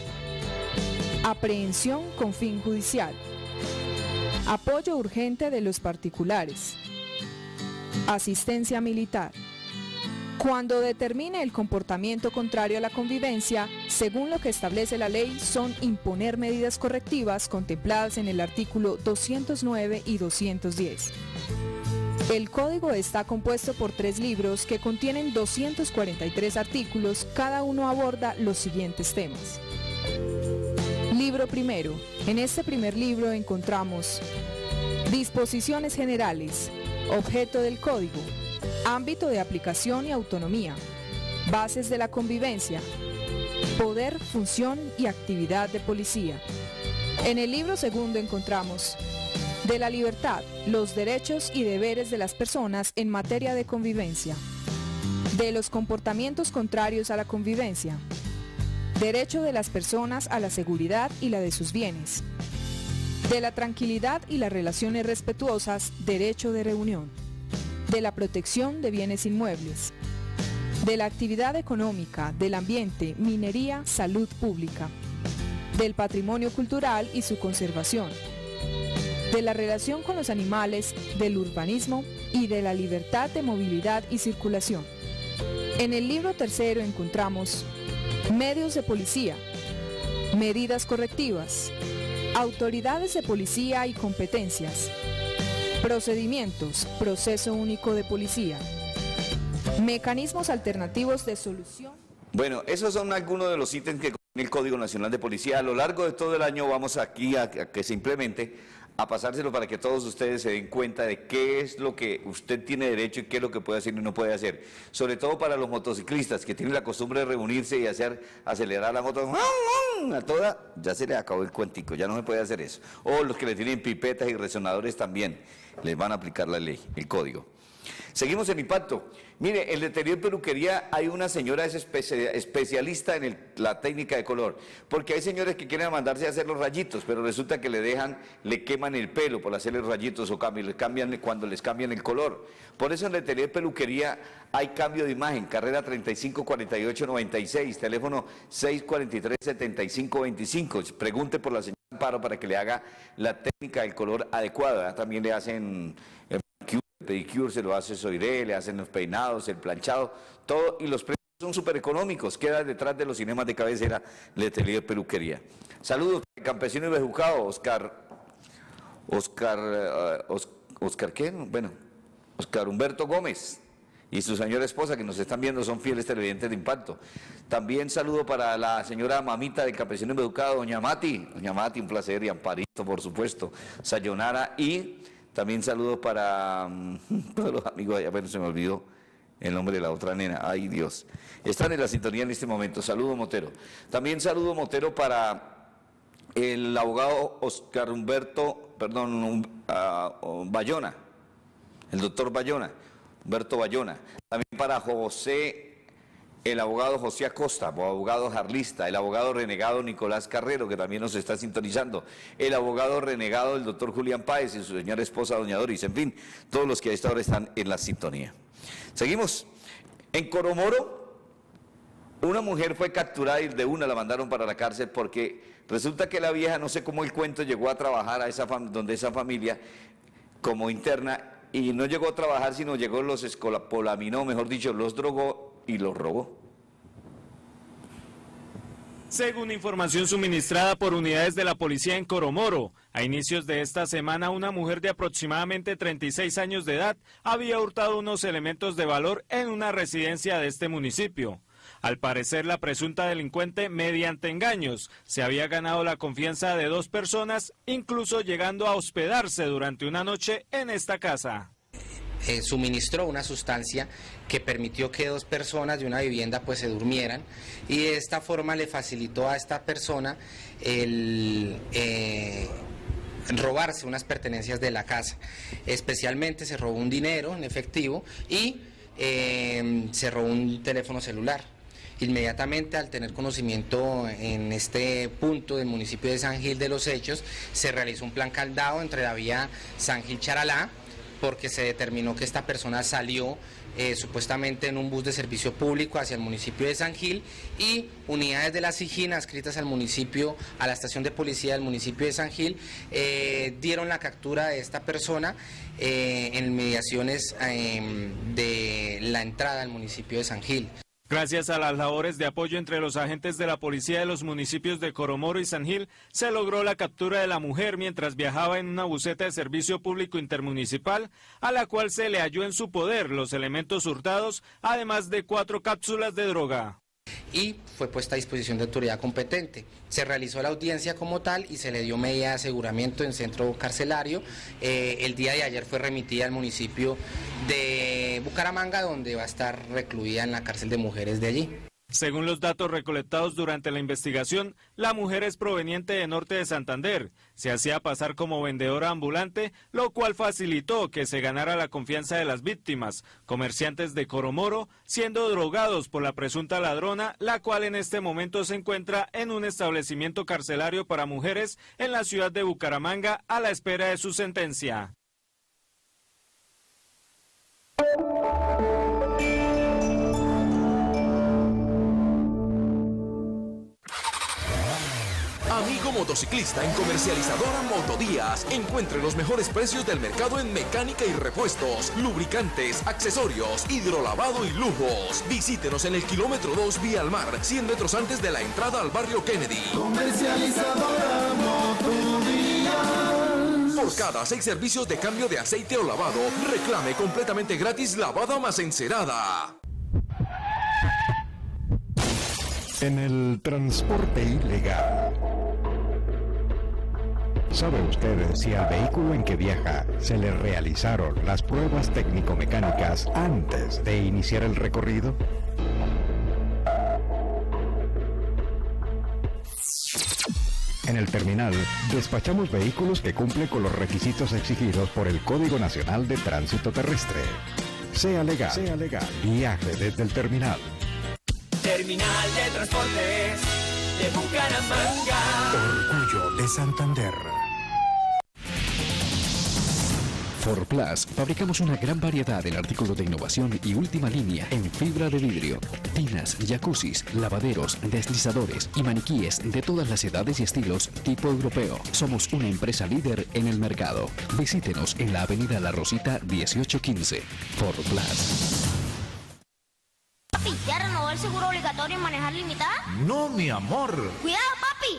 aprehensión con fin judicial, apoyo urgente de los particulares, asistencia militar. Cuando determine el comportamiento contrario a la convivencia, según lo que establece la ley, son imponer medidas correctivas contempladas en el artículo doscientos nueve y doscientos diez. El Código está compuesto por tres libros que contienen doscientos cuarenta y tres artículos, cada uno aborda los siguientes temas. Libro primero. En este primer libro encontramos disposiciones generales, objeto del Código, ámbito de aplicación y autonomía, bases de la convivencia, poder, función y actividad de policía. En el libro segundo encontramos de la libertad, los derechos y deberes de las personas en materia de convivencia, de los comportamientos contrarios a la convivencia, derecho de las personas a la seguridad y la de sus bienes, de la tranquilidad y las relaciones respetuosas, derecho de reunión, de la protección de bienes inmuebles, de la actividad económica, del ambiente, minería, salud pública, del patrimonio cultural y su conservación, de la relación con los animales, del urbanismo y de la libertad de movilidad y circulación. En el libro tercero encontramos medios de policía, medidas correctivas, autoridades de policía y competencias, procedimientos, proceso único de policía, mecanismos alternativos de solución. Bueno, esos son algunos de los ítems que contiene el Código Nacional de Policía. A lo largo de todo el año vamos aquí a, a que se implemente, a pasárselo para que todos ustedes se den cuenta de qué es lo que usted tiene derecho y qué es lo que puede hacer y no puede hacer. Sobre todo para los motociclistas que tienen la costumbre de reunirse y hacer acelerar la moto a toda, ya se le acabó el cuentico, ya no se puede hacer eso. O los que le tienen pipetas y resonadores también, les van a aplicar la ley, el código. Seguimos en impacto. Mire, en Letería y Peluquería hay una señora es especialista en el, la técnica de color, porque hay señores que quieren mandarse a hacer los rayitos, pero resulta que le dejan, le queman el pelo por hacerle rayitos o cambios, les cambian cuando les cambian el color. Por eso en Letería y Peluquería hay cambio de imagen, carrera treinta y cinco cuarenta y ocho noventa y seis, teléfono seis cuarenta y tres setenta y cinco veinticinco. Pregunte por la señora Amparo para que le haga la técnica del color adecuada. También le hacen el pedicure, se lo hace Soiré, le hacen los peinados, el planchado, todo, y los precios son súper económicos. Queda detrás de los cinemas de cabecera Letería y Peluquería. Saludos, campesino y bejucado, Oscar, Oscar, uh, Os, Oscar, ¿qué? Bueno, Oscar Humberto Gómez y su señora esposa que nos están viendo son fieles televidentes de Impacto. También saludo para la señora mamita del campesino y bejucado, doña Mati, doña Mati, un placer, y Amparito, por supuesto, Sayonara, y también saludos para um, todos los amigos allá, bueno, se me olvidó el nombre de la otra nena, ay Dios. Están en la sintonía en este momento, saludo Motero. También saludo Motero para el abogado Oscar Humberto, perdón, uh, Bayona, el doctor Bayona, Humberto Bayona. También para José, el abogado José Acosta, abogado jarlista, el abogado renegado Nicolás Carrero, que también nos está sintonizando, el abogado renegado del doctor Julián Páez y su señora esposa doña Doris, en fin, todos los que a esta hora están en la sintonía. Seguimos. En Coromoro, una mujer fue capturada y de una la mandaron para la cárcel porque resulta que la vieja, no sé cómo el cuento, llegó a trabajar a esa donde esa familia como interna y no llegó a trabajar, sino llegó, los escolaminó, mejor dicho, los drogó y los robó. Según información suministrada por unidades de la policía en Coromoro, a inicios de esta semana una mujer de aproximadamente treinta y seis años de edad había hurtado unos elementos de valor en una residencia de este municipio. Al parecer, la presunta delincuente, mediante engaños, se había ganado la confianza de dos personas, incluso llegando a hospedarse durante una noche en esta casa. Eh, suministró una sustancia que permitió que dos personas de una vivienda pues se durmieran y de esta forma le facilitó a esta persona el eh, robarse unas pertenencias de la casa. Especialmente se robó un dinero en efectivo y eh, se robó un teléfono celular. Inmediatamente, al tener conocimiento en este punto del municipio de San Gil de los hechos, se realizó un plan caldado entre la vía San Gil-Charalá, porque se determinó que esta persona salió eh, supuestamente en un bus de servicio público hacia el municipio de San Gil y unidades de la SIGIN adscritas al municipio, a la estación de policía del municipio de San Gil, eh, dieron la captura de esta persona eh, en mediaciones eh, de la entrada al municipio de San Gil. Gracias a las labores de apoyo entre los agentes de la policía de los municipios de Coromoro y San Gil, se logró la captura de la mujer mientras viajaba en una buseta de servicio público intermunicipal, a la cual se le halló en su poder los elementos hurtados, además de cuatro cápsulas de droga. Y fue puesta a disposición de autoridad competente. Se realizó la audiencia como tal y se le dio medida de aseguramiento en centro carcelario. Eh, el día de ayer fue remitida al municipio de Bucaramanga, donde va a estar recluida en la cárcel de mujeres de allí. Según los datos recolectados durante la investigación, la mujer es proveniente de Norte de Santander. Se hacía pasar como vendedora ambulante, lo cual facilitó que se ganara la confianza de las víctimas, comerciantes de Coromoro, siendo drogados por la presunta ladrona, la cual en este momento se encuentra en un establecimiento carcelario para mujeres en la ciudad de Bucaramanga a la espera de su sentencia. Amigo motociclista, en Comercializadora Motodías, encuentre los mejores precios del mercado en mecánica y repuestos, lubricantes, accesorios, hidrolavado y lujos. Visítenos en el kilómetro dos vía al mar, cien metros antes de la entrada al barrio Kennedy. Comercializadora Motodías. Por cada seis servicios de cambio de aceite o lavado, reclame completamente gratis lavada más encerada. En el transporte ilegal. ¿Sabe usted si al vehículo en que viaja se le realizaron las pruebas técnico-mecánicas antes de iniciar el recorrido? En el terminal, despachamos vehículos que cumplen con los requisitos exigidos por el Código Nacional de Tránsito Terrestre. Sea legal, sea legal, viaje desde el terminal. Terminal de Transportes de Bucaramanga. Orgullo de Santander. Forplas, fabricamos una gran variedad en artículos de innovación y última línea en fibra de vidrio, tinas, jacuzzis, lavaderos, deslizadores y maniquíes de todas las edades y estilos tipo europeo. Somos una empresa líder en el mercado. Visítenos en la avenida La Rosita dieciocho quince. Forplas. Papi, ¿ya renovó el seguro obligatorio en manejar limitada? No, mi amor. ¡Cuidado, papi!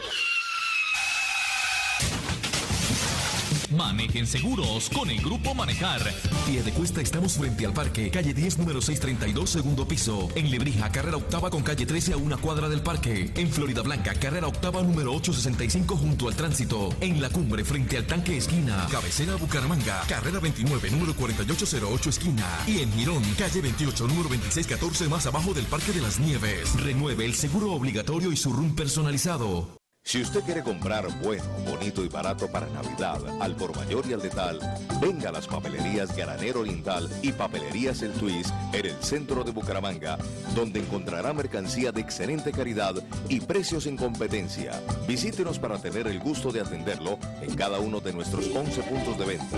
Manejen seguros con el Grupo Manejar. Piedecuesta, estamos frente al parque, calle diez, número seiscientos treinta y dos, segundo piso. En Lebrija, carrera octava con calle trece a una cuadra del parque. En Florida Blanca, carrera octava, número ochocientos sesenta y cinco junto al tránsito. En La Cumbre, frente al tanque esquina. Cabecera Bucaramanga, carrera veintinueve, número cuarenta y ocho cero ocho esquina. Y en Girón, calle veintiocho, número veintiséis catorce más abajo del Parque de las Nieves. Renueve el seguro obligatorio y su R U M personalizado. Si usted quiere comprar bueno, bonito y barato para Navidad, al por mayor y al detal, venga a las papelerías Granero Oriental y Papelerías El Twist en el centro de Bucaramanga, donde encontrará mercancía de excelente calidad y precios en competencia. Visítenos para tener el gusto de atenderlo en cada uno de nuestros once puntos de venta.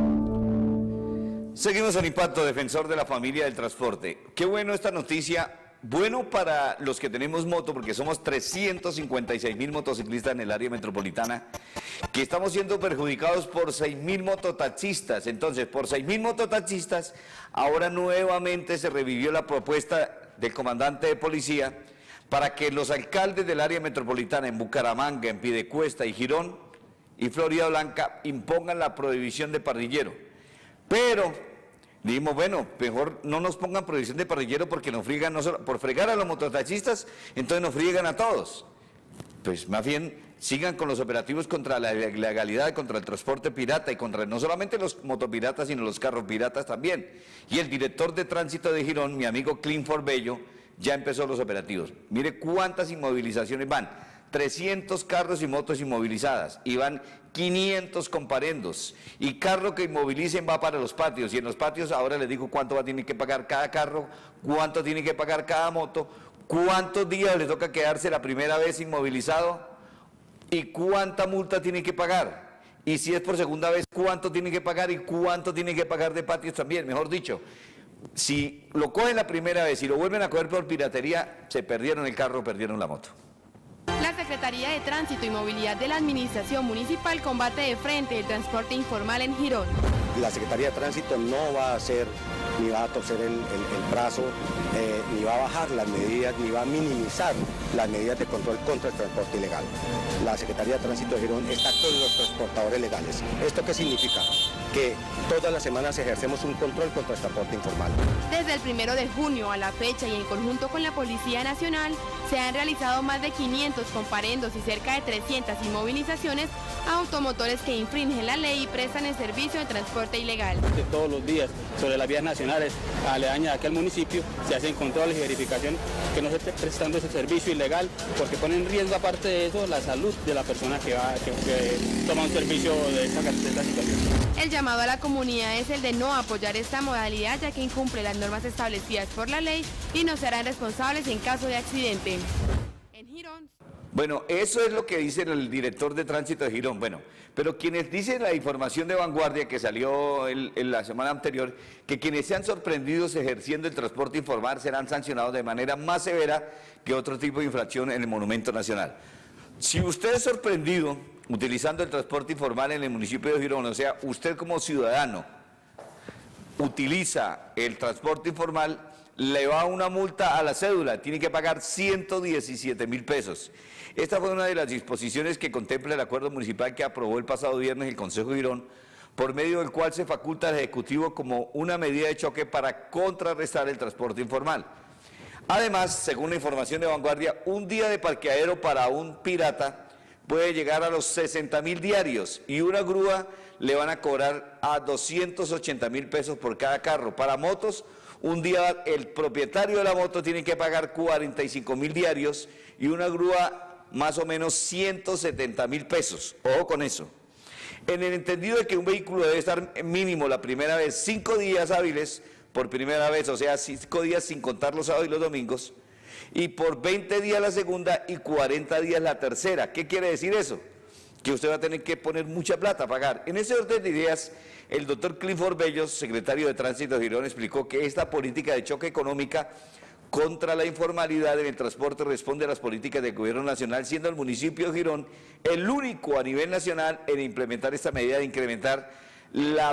Seguimos en Impacto, defensor de la familia del transporte. Qué bueno esta noticia bueno para los que tenemos moto, porque somos trescientos cincuenta y seis mil motociclistas en el área metropolitana, que estamos siendo perjudicados por seis mil mototaxistas. Entonces, por seis mil mototaxistas, ahora nuevamente se revivió la propuesta del comandante de policía para que los alcaldes del área metropolitana en Bucaramanga, en Piedecuesta y Girón y Florida Blanca impongan la prohibición de parrillero. Pero dijimos, bueno, mejor no nos pongan prohibición de parrillero porque nos friegan, no solo, por fregar a los mototaxistas, entonces nos friegan a todos. Pues más bien sigan con los operativos contra la ilegalidad, contra el transporte pirata y contra no solamente los motopiratas, sino los carros piratas también. Y el director de tránsito de Girón, mi amigo Clifford Bello, ya empezó los operativos. Mire cuántas inmovilizaciones van. trescientos carros y motos inmovilizadas, y van quinientos comparendos, y carro que inmovilicen va para los patios, y en los patios ahora les digo cuánto va a tener que pagar cada carro, cuánto tiene que pagar cada moto, cuántos días le toca quedarse la primera vez inmovilizado, y cuánta multa tiene que pagar, y si es por segunda vez, cuánto tiene que pagar, y cuánto tiene que pagar de patios también. Mejor dicho, si lo cogen la primera vez y lo vuelven a coger por piratería, se perdieron el carro, perdieron la moto. La Secretaría de Tránsito y Movilidad de la Administración Municipal combate de frente el transporte informal en Girón. La Secretaría de Tránsito no va a hacer, ni va a torcer el, el, el brazo, eh, ni va a bajar las medidas, ni va a minimizar las medidas de control contra el transporte ilegal. La Secretaría de Tránsito de Girón está con los transportadores legales. ¿Esto qué significa? Que todas las semanas ejercemos un control contra el transporte informal. Desde el primero de junio a la fecha y en conjunto con la Policía Nacional, se han realizado más de quinientos comparendos y cerca de trescientas inmovilizaciones a automotores que infringen la ley y prestan el servicio de transporte ilegal. De todos los días, sobre las vías nacionales aledañas aquí al municipio, se hacen controles y verificaciones que no se esté prestando ese servicio ilegal, porque pone en riesgo, aparte de eso, la salud de la persona que, va, que, que toma un servicio de esta, de esta situación. El llamado a la comunidad es el de no apoyar esta modalidad, ya que incumple las normas establecidas por la ley y no serán responsables en caso de accidente. En Girón. Bueno, eso es lo que dice el director de tránsito de Girón. Bueno, pero quienes dicen la información de vanguardia que salió el, en la semana anterior, que quienes sean sorprendidos ejerciendo el transporte informal serán sancionados de manera más severa que otro tipo de infracción en el Monumento Nacional. Si usted es sorprendido utilizando el transporte informal en el municipio de Girón, o sea, usted como ciudadano utiliza el transporte informal, le va una multa a la cédula, tiene que pagar ciento diecisiete mil pesos. Esta fue una de las disposiciones que contempla el acuerdo municipal que aprobó el pasado viernes el Consejo de Girón, por medio del cual se faculta al Ejecutivo como una medida de choque para contrarrestar el transporte informal. Además, según la información de vanguardia, un día de parqueadero para un pirata puede llegar a los sesenta mil diarios y una grúa le van a cobrar a doscientos ochenta mil pesos por cada carro. Para motos, un día el propietario de la moto tiene que pagar cuarenta y cinco mil diarios y una grúa más o menos ciento setenta mil pesos. Ojo con eso. En el entendido de que un vehículo debe estar mínimo la primera vez cinco días hábiles por primera vez, o sea, cinco días sin contar los sábados y los domingos, y por veinte días la segunda y cuarenta días la tercera. ¿Qué quiere decir eso? Que usted va a tener que poner mucha plata a pagar. En ese orden de ideas, el doctor Clifford Bello, secretario de Tránsito de Girón, explicó que esta política de choque económica contra la informalidad en el transporte responde a las políticas del gobierno nacional, siendo el municipio de Girón el único a nivel nacional en implementar esta medida de incrementar las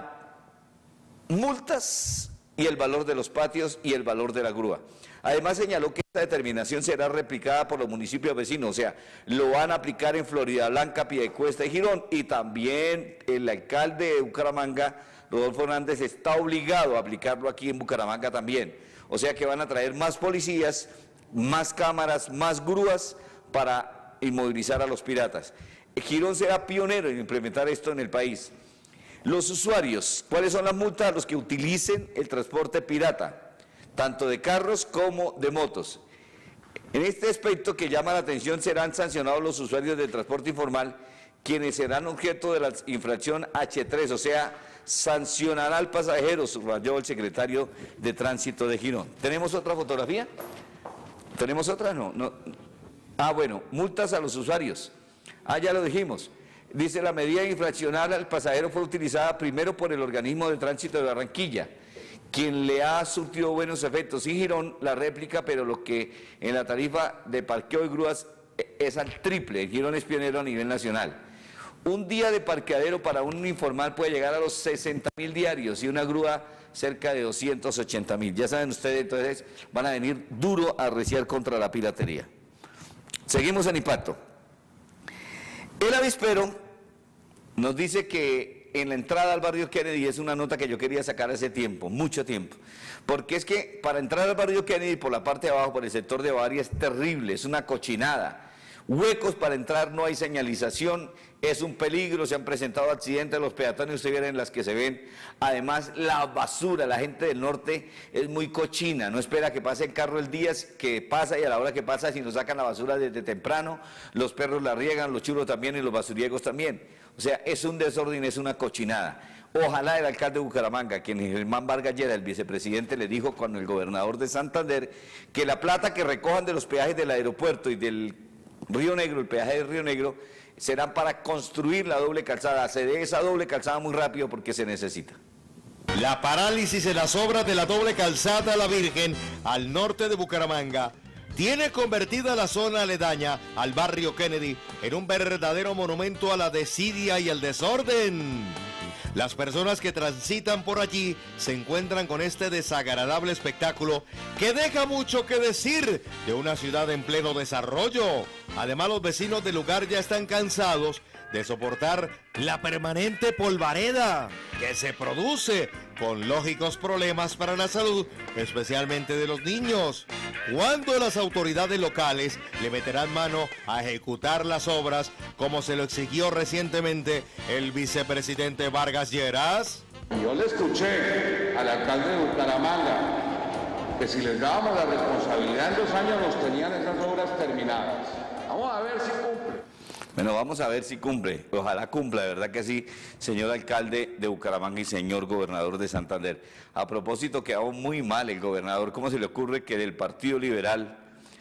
multas y el valor de los patios y el valor de la grúa. Además señaló que esta determinación será replicada por los municipios vecinos, o sea, lo van a aplicar en Florida Blanca, Piedecuesta y Girón, y también el alcalde de Bucaramanga, Rodolfo Hernández, está obligado a aplicarlo aquí en Bucaramanga también. O sea que van a traer más policías, más cámaras, más grúas para inmovilizar a los piratas. Girón será pionero en implementar esto en el país. Los usuarios, ¿cuáles son las multas a los que utilicen el transporte pirata? Tanto de carros como de motos. En este aspecto que llama la atención, serán sancionados los usuarios del transporte informal, quienes serán objeto de la infracción hache tres, o sea, sancionará al pasajero, subrayó el secretario de Tránsito de Girón. ¿Tenemos otra fotografía? ¿Tenemos otra? No, no. Ah, bueno, multas a los usuarios. Ah, ya lo dijimos. Dice, la medida infraccional al pasajero fue utilizada primero por el organismo de tránsito de Barranquilla, quien le ha surtido buenos efectos. Sí, Girón, la réplica, pero lo que en la tarifa de parqueo y grúas es al triple. Girón es pionero a nivel nacional. Un día de parqueadero para un informal puede llegar a los sesenta mil diarios y una grúa cerca de doscientos ochenta mil. Ya saben ustedes, entonces van a venir duro a arreciar contra la piratería. Seguimos en impacto. El avispero nos dice que en la entrada al barrio Kennedy, es una nota que yo quería sacar hace tiempo, mucho tiempo, porque es que para entrar al barrio Kennedy por la parte de abajo, por el sector de Bavaria, es terrible, es una cochinada. Huecos para entrar, no hay señalización, es un peligro, se han presentado accidentes, los peatones, ustedes ven las que se ven. Además, la basura, la gente del norte es muy cochina, no espera que pase el carro el día que pasa y a la hora que pasa, si nos sacan la basura desde temprano, los perros la riegan, los chulos también y los basuriegos también. O sea, es un desorden, es una cochinada. Ojalá el alcalde de Bucaramanga, quien Germán Vargas Lleras, el vicepresidente, le dijo con el gobernador de Santander que la plata que recojan de los peajes del aeropuerto y del Río Negro, el peaje del Río Negro, serán para construir la doble calzada. Se dé esa doble calzada muy rápido porque se necesita. La parálisis en las obras de la doble calzada La Virgen al norte de Bucaramanga tiene convertida la zona aledaña al barrio Kennedy en un verdadero monumento a la desidia y el desorden. Las personas que transitan por allí se encuentran con este desagradable espectáculo que deja mucho que decir de una ciudad en pleno desarrollo. Además, los vecinos del lugar ya están cansados de soportar la permanente polvareda que se produce con lógicos problemas para la salud, especialmente de los niños. ¿Cuándo las autoridades locales le meterán mano a ejecutar las obras como se lo exigió recientemente el vicepresidente Vargas Lleras? Yo le escuché al alcalde de Bucaramanga que si les dábamos la responsabilidad en dos años nos tenían esas obras terminadas. Vamos a ver si cumple. Bueno, vamos a ver si cumple. Ojalá cumpla, de verdad que sí, señor alcalde de Bucaramanga y señor gobernador de Santander. A propósito, quedó muy mal el gobernador. ¿Cómo se le ocurre que del Partido Liberal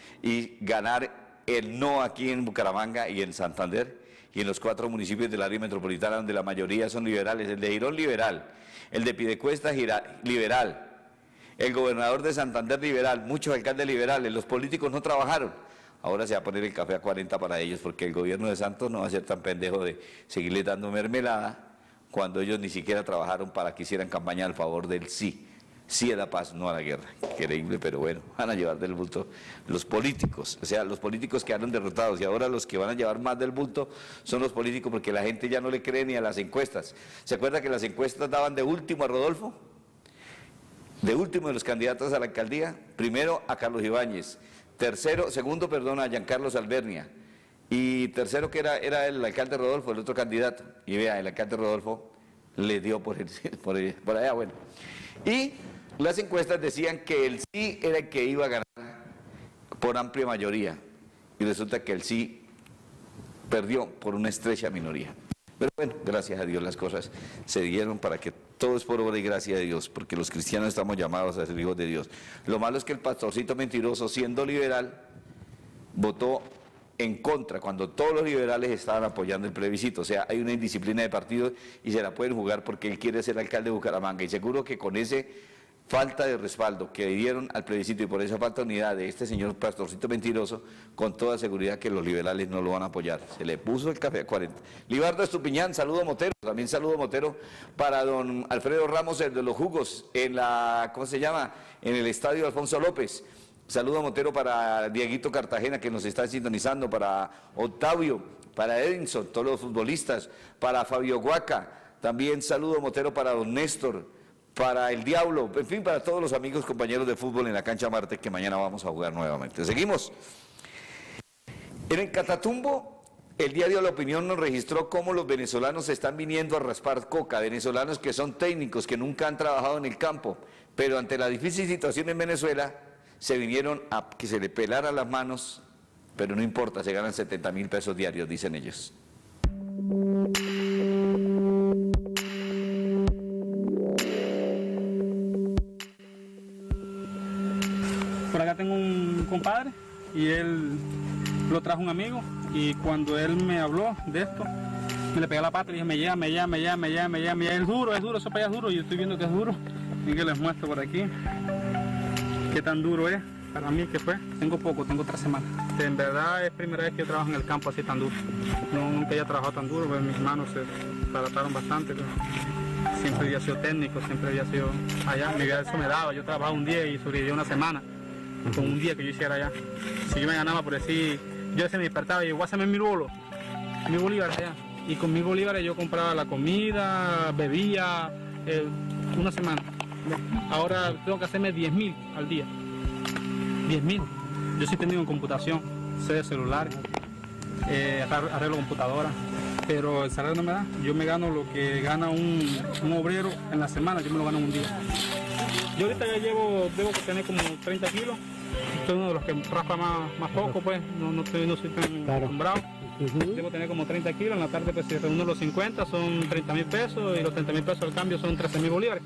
y ganar el no aquí en Bucaramanga y en Santander y en los cuatro municipios del área metropolitana donde la mayoría son liberales? El de Girón liberal, el de Piedecuesta liberal, el gobernador de Santander liberal, muchos alcaldes liberales, los políticos no trabajaron. Ahora se va a poner el café a cuarenta para ellos porque el gobierno de Santos no va a ser tan pendejo de seguirle dando mermelada cuando ellos ni siquiera trabajaron para que hicieran campaña al favor del sí. Sí a la paz, no a la guerra. Increíble, pero bueno, van a llevar del bulto los políticos. O sea, los políticos quedaron derrotados y ahora los que van a llevar más del bulto son los políticos porque la gente ya no le cree ni a las encuestas. ¿Se acuerda que las encuestas daban de último a Rodolfo? De último de los candidatos a la alcaldía, primero a Carlos Ibáñez. Tercero, segundo, perdón, a Giancarlos Albernia. Y tercero, que era, era el alcalde Rodolfo, el otro candidato. Y vea, el alcalde Rodolfo le dio por, el, por, el, por allá, bueno. Y las encuestas decían que el sí era el que iba a ganar por amplia mayoría. Y resulta que el sí perdió por una estrecha minoría. Pero bueno, gracias a Dios las cosas se dieron para que todo es por obra y gracia de Dios, porque los cristianos estamos llamados a ser hijos de Dios. Lo malo es que el pastorcito mentiroso, siendo liberal, votó en contra cuando todos los liberales estaban apoyando el plebiscito. O sea, hay una indisciplina de partidos y se la pueden jugar porque él quiere ser alcalde de Bucaramanga. Y seguro que con ese falta de respaldo que dieron al plebiscito y por esa falta de unidad de este señor pastorcito mentiroso, con toda seguridad que los liberales no lo van a apoyar. Se le puso el café a cuarenta. Libardo Estupiñán, saludo Motero, también saludo Motero para don Alfredo Ramos, el de los jugos, en la, ¿cómo se llama? En el estadio Alfonso López. Saludo Motero para Dieguito Cartagena que nos está sintonizando, para Octavio, para Edinson, todos los futbolistas, para Fabio Guaca, también saludo Motero para don Néstor, para el Diablo, en fin, para todos los amigos, compañeros de fútbol en la cancha Marte, que mañana vamos a jugar nuevamente. Seguimos. En el Catatumbo, el diario La Opinión nos registró cómo los venezolanos están viniendo a raspar coca, venezolanos que son técnicos, que nunca han trabajado en el campo, pero ante la difícil situación en Venezuela, se vinieron a que se le pelaran las manos, pero no importa, se ganan setenta mil pesos diarios, dicen ellos. Por acá tengo un compadre y él lo trajo un amigo y cuando él me habló de esto, me le pegué la pata y dije, me lleva, me lleva, me lleva, me lleva, me lleva, me lleva, es duro, es duro, eso para allá es duro, y yo estoy viendo que es duro. y que les muestro por aquí qué tan duro es para mí que fue. Tengo poco, tengo tres semanas. En verdad es primera vez que yo trabajo en el campo así tan duro. No, nunca había trabajado tan duro, pues mis manos se trataron bastante. Pues. Siempre había sido técnico, siempre había sido allá. Mi vida eso me daba. Yo trabajaba un día y sobreviví una semana con un día que yo hiciera allá. Si yo me ganaba por decir, yo se me despertaba y yo voy a hacerme mil bolos, mil bolívares allá. Y con mil bolívares yo compraba la comida, bebía, eh, una semana. Ahora tengo que hacerme diez mil al día. diez mil. Yo sí tengo en computación, sé de celulares, eh, arreglo computadora, pero el salario no me da. Yo me gano lo que gana un, un obrero en la semana, yo me lo gano en un día. Yo ahorita ya llevo, debo tener como treinta kilos. Soy uno de los que raspa más, más poco, pues, no, no, estoy, no soy tan acostumbrado. Uh-huh. Debo tener como treinta kilos, en la tarde pues si reúno los cincuenta son treinta mil pesos y los treinta mil pesos al cambio son trece mil bolívares.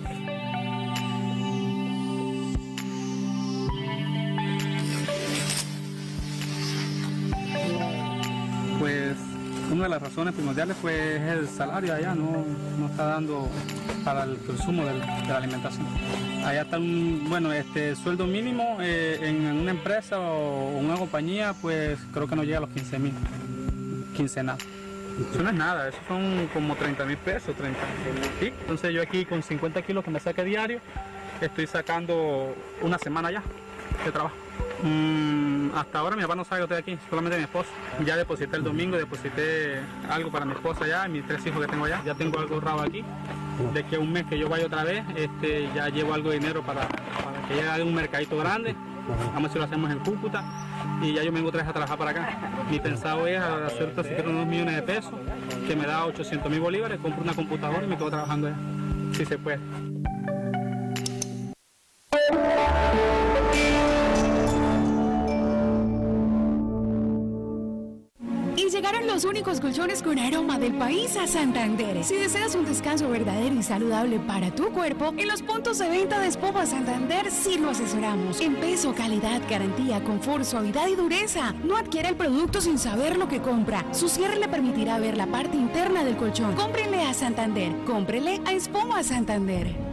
Pues una de las razones primordiales pues, es el salario allá, no, no está dando para el consumo del, de la alimentación. Allá está un, bueno, este sueldo mínimo eh, en una empresa o una compañía, pues creo que no llega a los quince mil, quincenal. Eso no es nada, eso son como treinta mil pesos, treinta. ¿Sí? Entonces yo aquí con cincuenta kilos que me saque diario, estoy sacando una semana ya de trabajo. Mm, hasta ahora mi papá no sabe que estoy aquí, solamente mi esposa. Ya deposité el domingo, deposité algo para mi esposa ya, y mis tres hijos que tengo allá. Ya tengo algo ahorrado aquí. De que a un mes que yo vaya otra vez, este, ya llevo algo de dinero para, para que llegue a un mercadito grande. Vamos a ver si lo hacemos en Cúcuta. Y ya yo me vengo otra vez a trabajar para acá. Mi pensado es hacer siquiera unos millones de pesos, que me da ochocientos mil bolívares, compro una computadora y me quedo trabajando allá. Si se puede. Y llegaron los únicos colchones con aroma del país a Santander. Si deseas un descanso verdadero y saludable para tu cuerpo, en los puntos de venta de Espova Santander sí lo asesoramos. En peso, calidad, garantía, confort, suavidad y dureza. No adquiera el producto sin saber lo que compra. Su cierre le permitirá ver la parte interna del colchón. Cómprele a Santander. Cómprele a Espova Santander.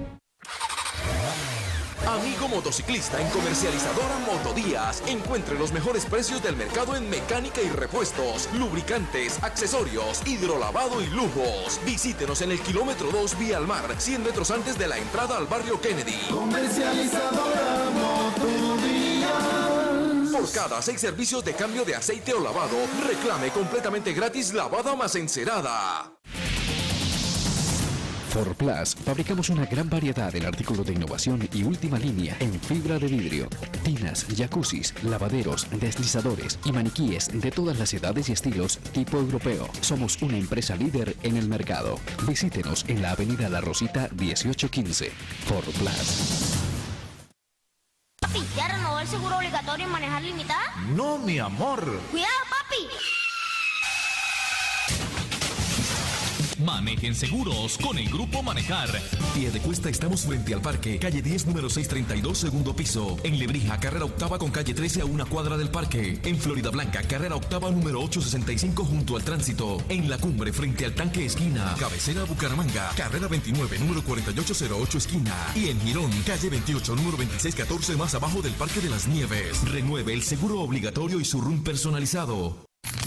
Amigo motociclista, en Comercializadora Motodías, encuentre los mejores precios del mercado en mecánica y repuestos, lubricantes, accesorios, hidrolavado y lujos. Visítenos en el kilómetro dos vía al mar, cien metros antes de la entrada al barrio Kennedy. Comercializadora Motodías. Por cada seis servicios de cambio de aceite o lavado, reclame completamente gratis lavada más encerada. Forplas, fabricamos una gran variedad en artículos de innovación y última línea en fibra de vidrio, tinas, jacuzzis, lavaderos, deslizadores y maniquíes de todas las edades y estilos tipo europeo. Somos una empresa líder en el mercado. Visítenos en la avenida La Rosita dieciocho quince. Forplas. Papi, ¿ya renovó el seguro obligatorio en manejar limitada? No, mi amor. ¡Cuidado, papi! Manejen seguros con el Grupo Manejar. Piedecuesta, estamos frente al parque, calle diez, número seiscientos treinta y dos, segundo piso. En Lebrija, carrera octava con calle trece a una cuadra del parque. En Florida Blanca, carrera octava número ochocientos sesenta y cinco junto al tránsito. En La Cumbre, frente al tanque esquina. Cabecera Bucaramanga, carrera veintinueve, número cuarenta y ocho cero ocho esquina. Y en Girón, calle veintiocho, número veintiséis catorce más abajo del Parque de las Nieves. Renueve el seguro obligatorio y su R U M personalizado.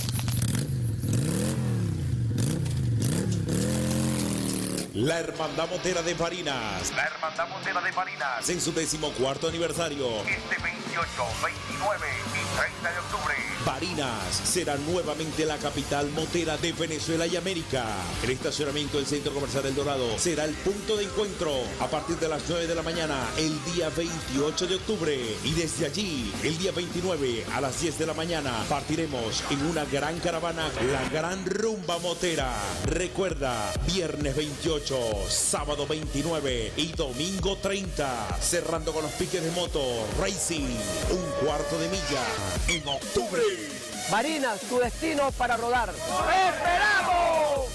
La Hermandad Motera de Barinas. La Hermandad Motera de Barinas. En su decimocuarto aniversario. Este veintiocho, veintinueve y treinta de octubre. Barinas será nuevamente la capital motera de Venezuela y América. El estacionamiento del Centro Comercial El Dorado será el punto de encuentro a partir de las nueve de la mañana el día veintiocho de octubre. Y desde allí, el día veintinueve a las diez de la mañana, partiremos en una gran caravana, la Gran Rumba Motera. Recuerda, viernes veintiocho, sábado veintinueve y domingo treinta, cerrando con los piques de moto, Racing, un cuarto de milla en octubre. Barinas, tu destino para rodar. ¡Esperamos!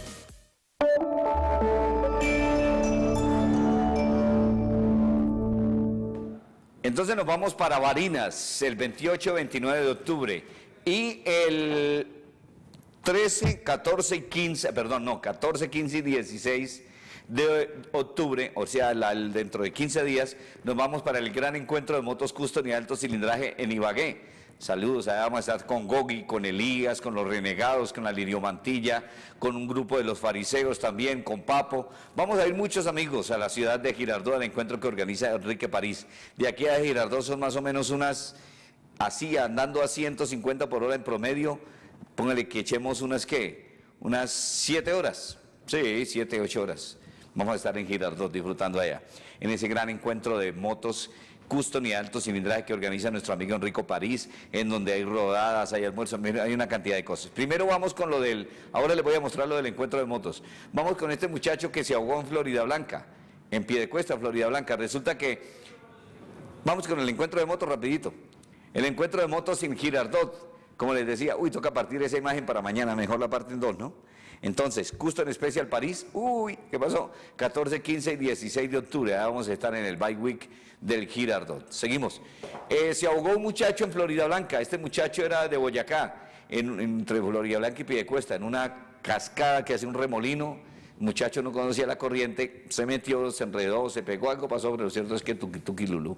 Entonces nos vamos para Barinas el veintiocho, veintinueve de octubre y el trece, catorce y quince, perdón, no, catorce, quince y dieciséis de octubre, o sea, la, dentro de quince días, nos vamos para el gran encuentro de motos custom y alto cilindraje en Ibagué. Saludos, allá vamos a estar con Gogi, con Elías, con los Renegados, con la Lirio Mantilla, con un grupo de los fariseos también, con Papo. Vamos a ir muchos amigos a la ciudad de Girardot, al encuentro que organiza Enrique París. De aquí a Girardot son más o menos unas, así, andando a ciento cincuenta por hora en promedio, póngale que echemos unas, ¿qué? Unas siete horas, sí, siete, ocho horas. Vamos a estar en Girardot disfrutando allá, en ese gran encuentro de motos custom y alto cilindraje que organiza nuestro amigo Enrico París, en donde hay rodadas, hay almuerzos, hay una cantidad de cosas. Primero vamos con lo del, ahora les voy a mostrar lo del encuentro de motos. Vamos con este muchacho que se ahogó en Florida Blanca, en Piedecuesta, Florida Blanca. Resulta que, vamos con el encuentro de motos rapidito. El encuentro de motos en Girardot, como les decía, uy, toca partir esa imagen para mañana, mejor la parte en dos, ¿no? Entonces, Custom Special París, uy, ¿qué pasó? catorce, quince y dieciséis de octubre, ahora vamos a estar en el Bike Week del Girardot. Seguimos. Eh, se ahogó un muchacho en Florida Blanca, este muchacho era de Boyacá, en, entre Florida Blanca y Piedecuesta, en una cascada que hace un remolino. El muchacho no conocía la corriente, se metió, se enredó, se pegó, algo pasó, pero lo cierto es que tuki tuki lulú.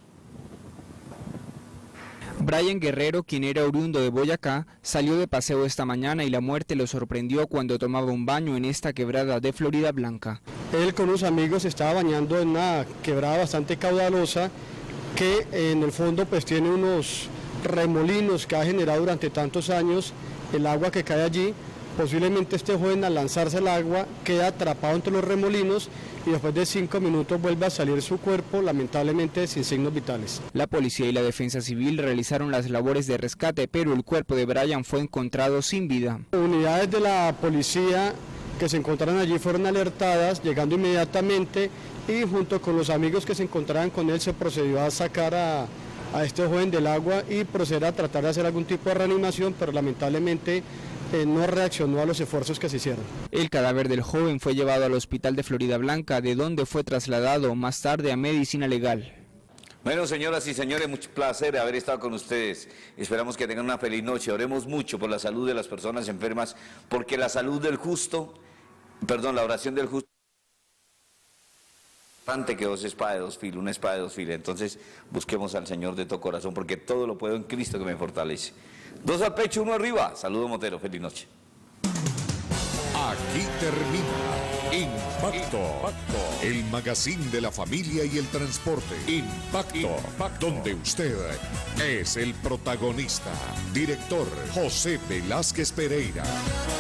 Brian Guerrero, quien era oriundo de Boyacá, salió de paseo esta mañana y la muerte lo sorprendió cuando tomaba un baño en esta quebrada de Florida Blanca. Él con unos amigos se estaba bañando en una quebrada bastante caudalosa que en el fondo pues tiene unos remolinos que ha generado durante tantos años el agua que cae allí. Posiblemente este joven al lanzarse al agua queda atrapado entre los remolinos y después de cinco minutos vuelve a salir su cuerpo, lamentablemente sin signos vitales. La policía y la defensa civil realizaron las labores de rescate, pero el cuerpo de Brian fue encontrado sin vida. Unidades de la policía que se encontraron allí fueron alertadas, llegando inmediatamente, y junto con los amigos que se encontraban con él se procedió a sacar a, a este joven del agua y proceder a tratar de hacer algún tipo de reanimación, pero lamentablemente Eh, no reaccionó a los esfuerzos que se hicieron. El cadáver del joven fue llevado al hospital de Florida Blanca, de donde fue trasladado más tarde a medicina legal. Bueno, señoras y señores, mucho placer haber estado con ustedes. Esperamos que tengan una feliz noche. Oremos mucho por la salud de las personas enfermas, porque la salud del justo, perdón, la oración del justo, que dos espada de dos filos, una espada de dos filos. Entonces busquemos al Señor de todo corazón, porque todo lo puedo en Cristo que me fortalece. Dos al pecho, uno arriba. Saludos, Motero. Feliz noche. Aquí termina Impacto, Impacto, el magazine de la familia y el transporte. Impacto, Impacto, donde usted es el protagonista. Director José Velázquez Pereira.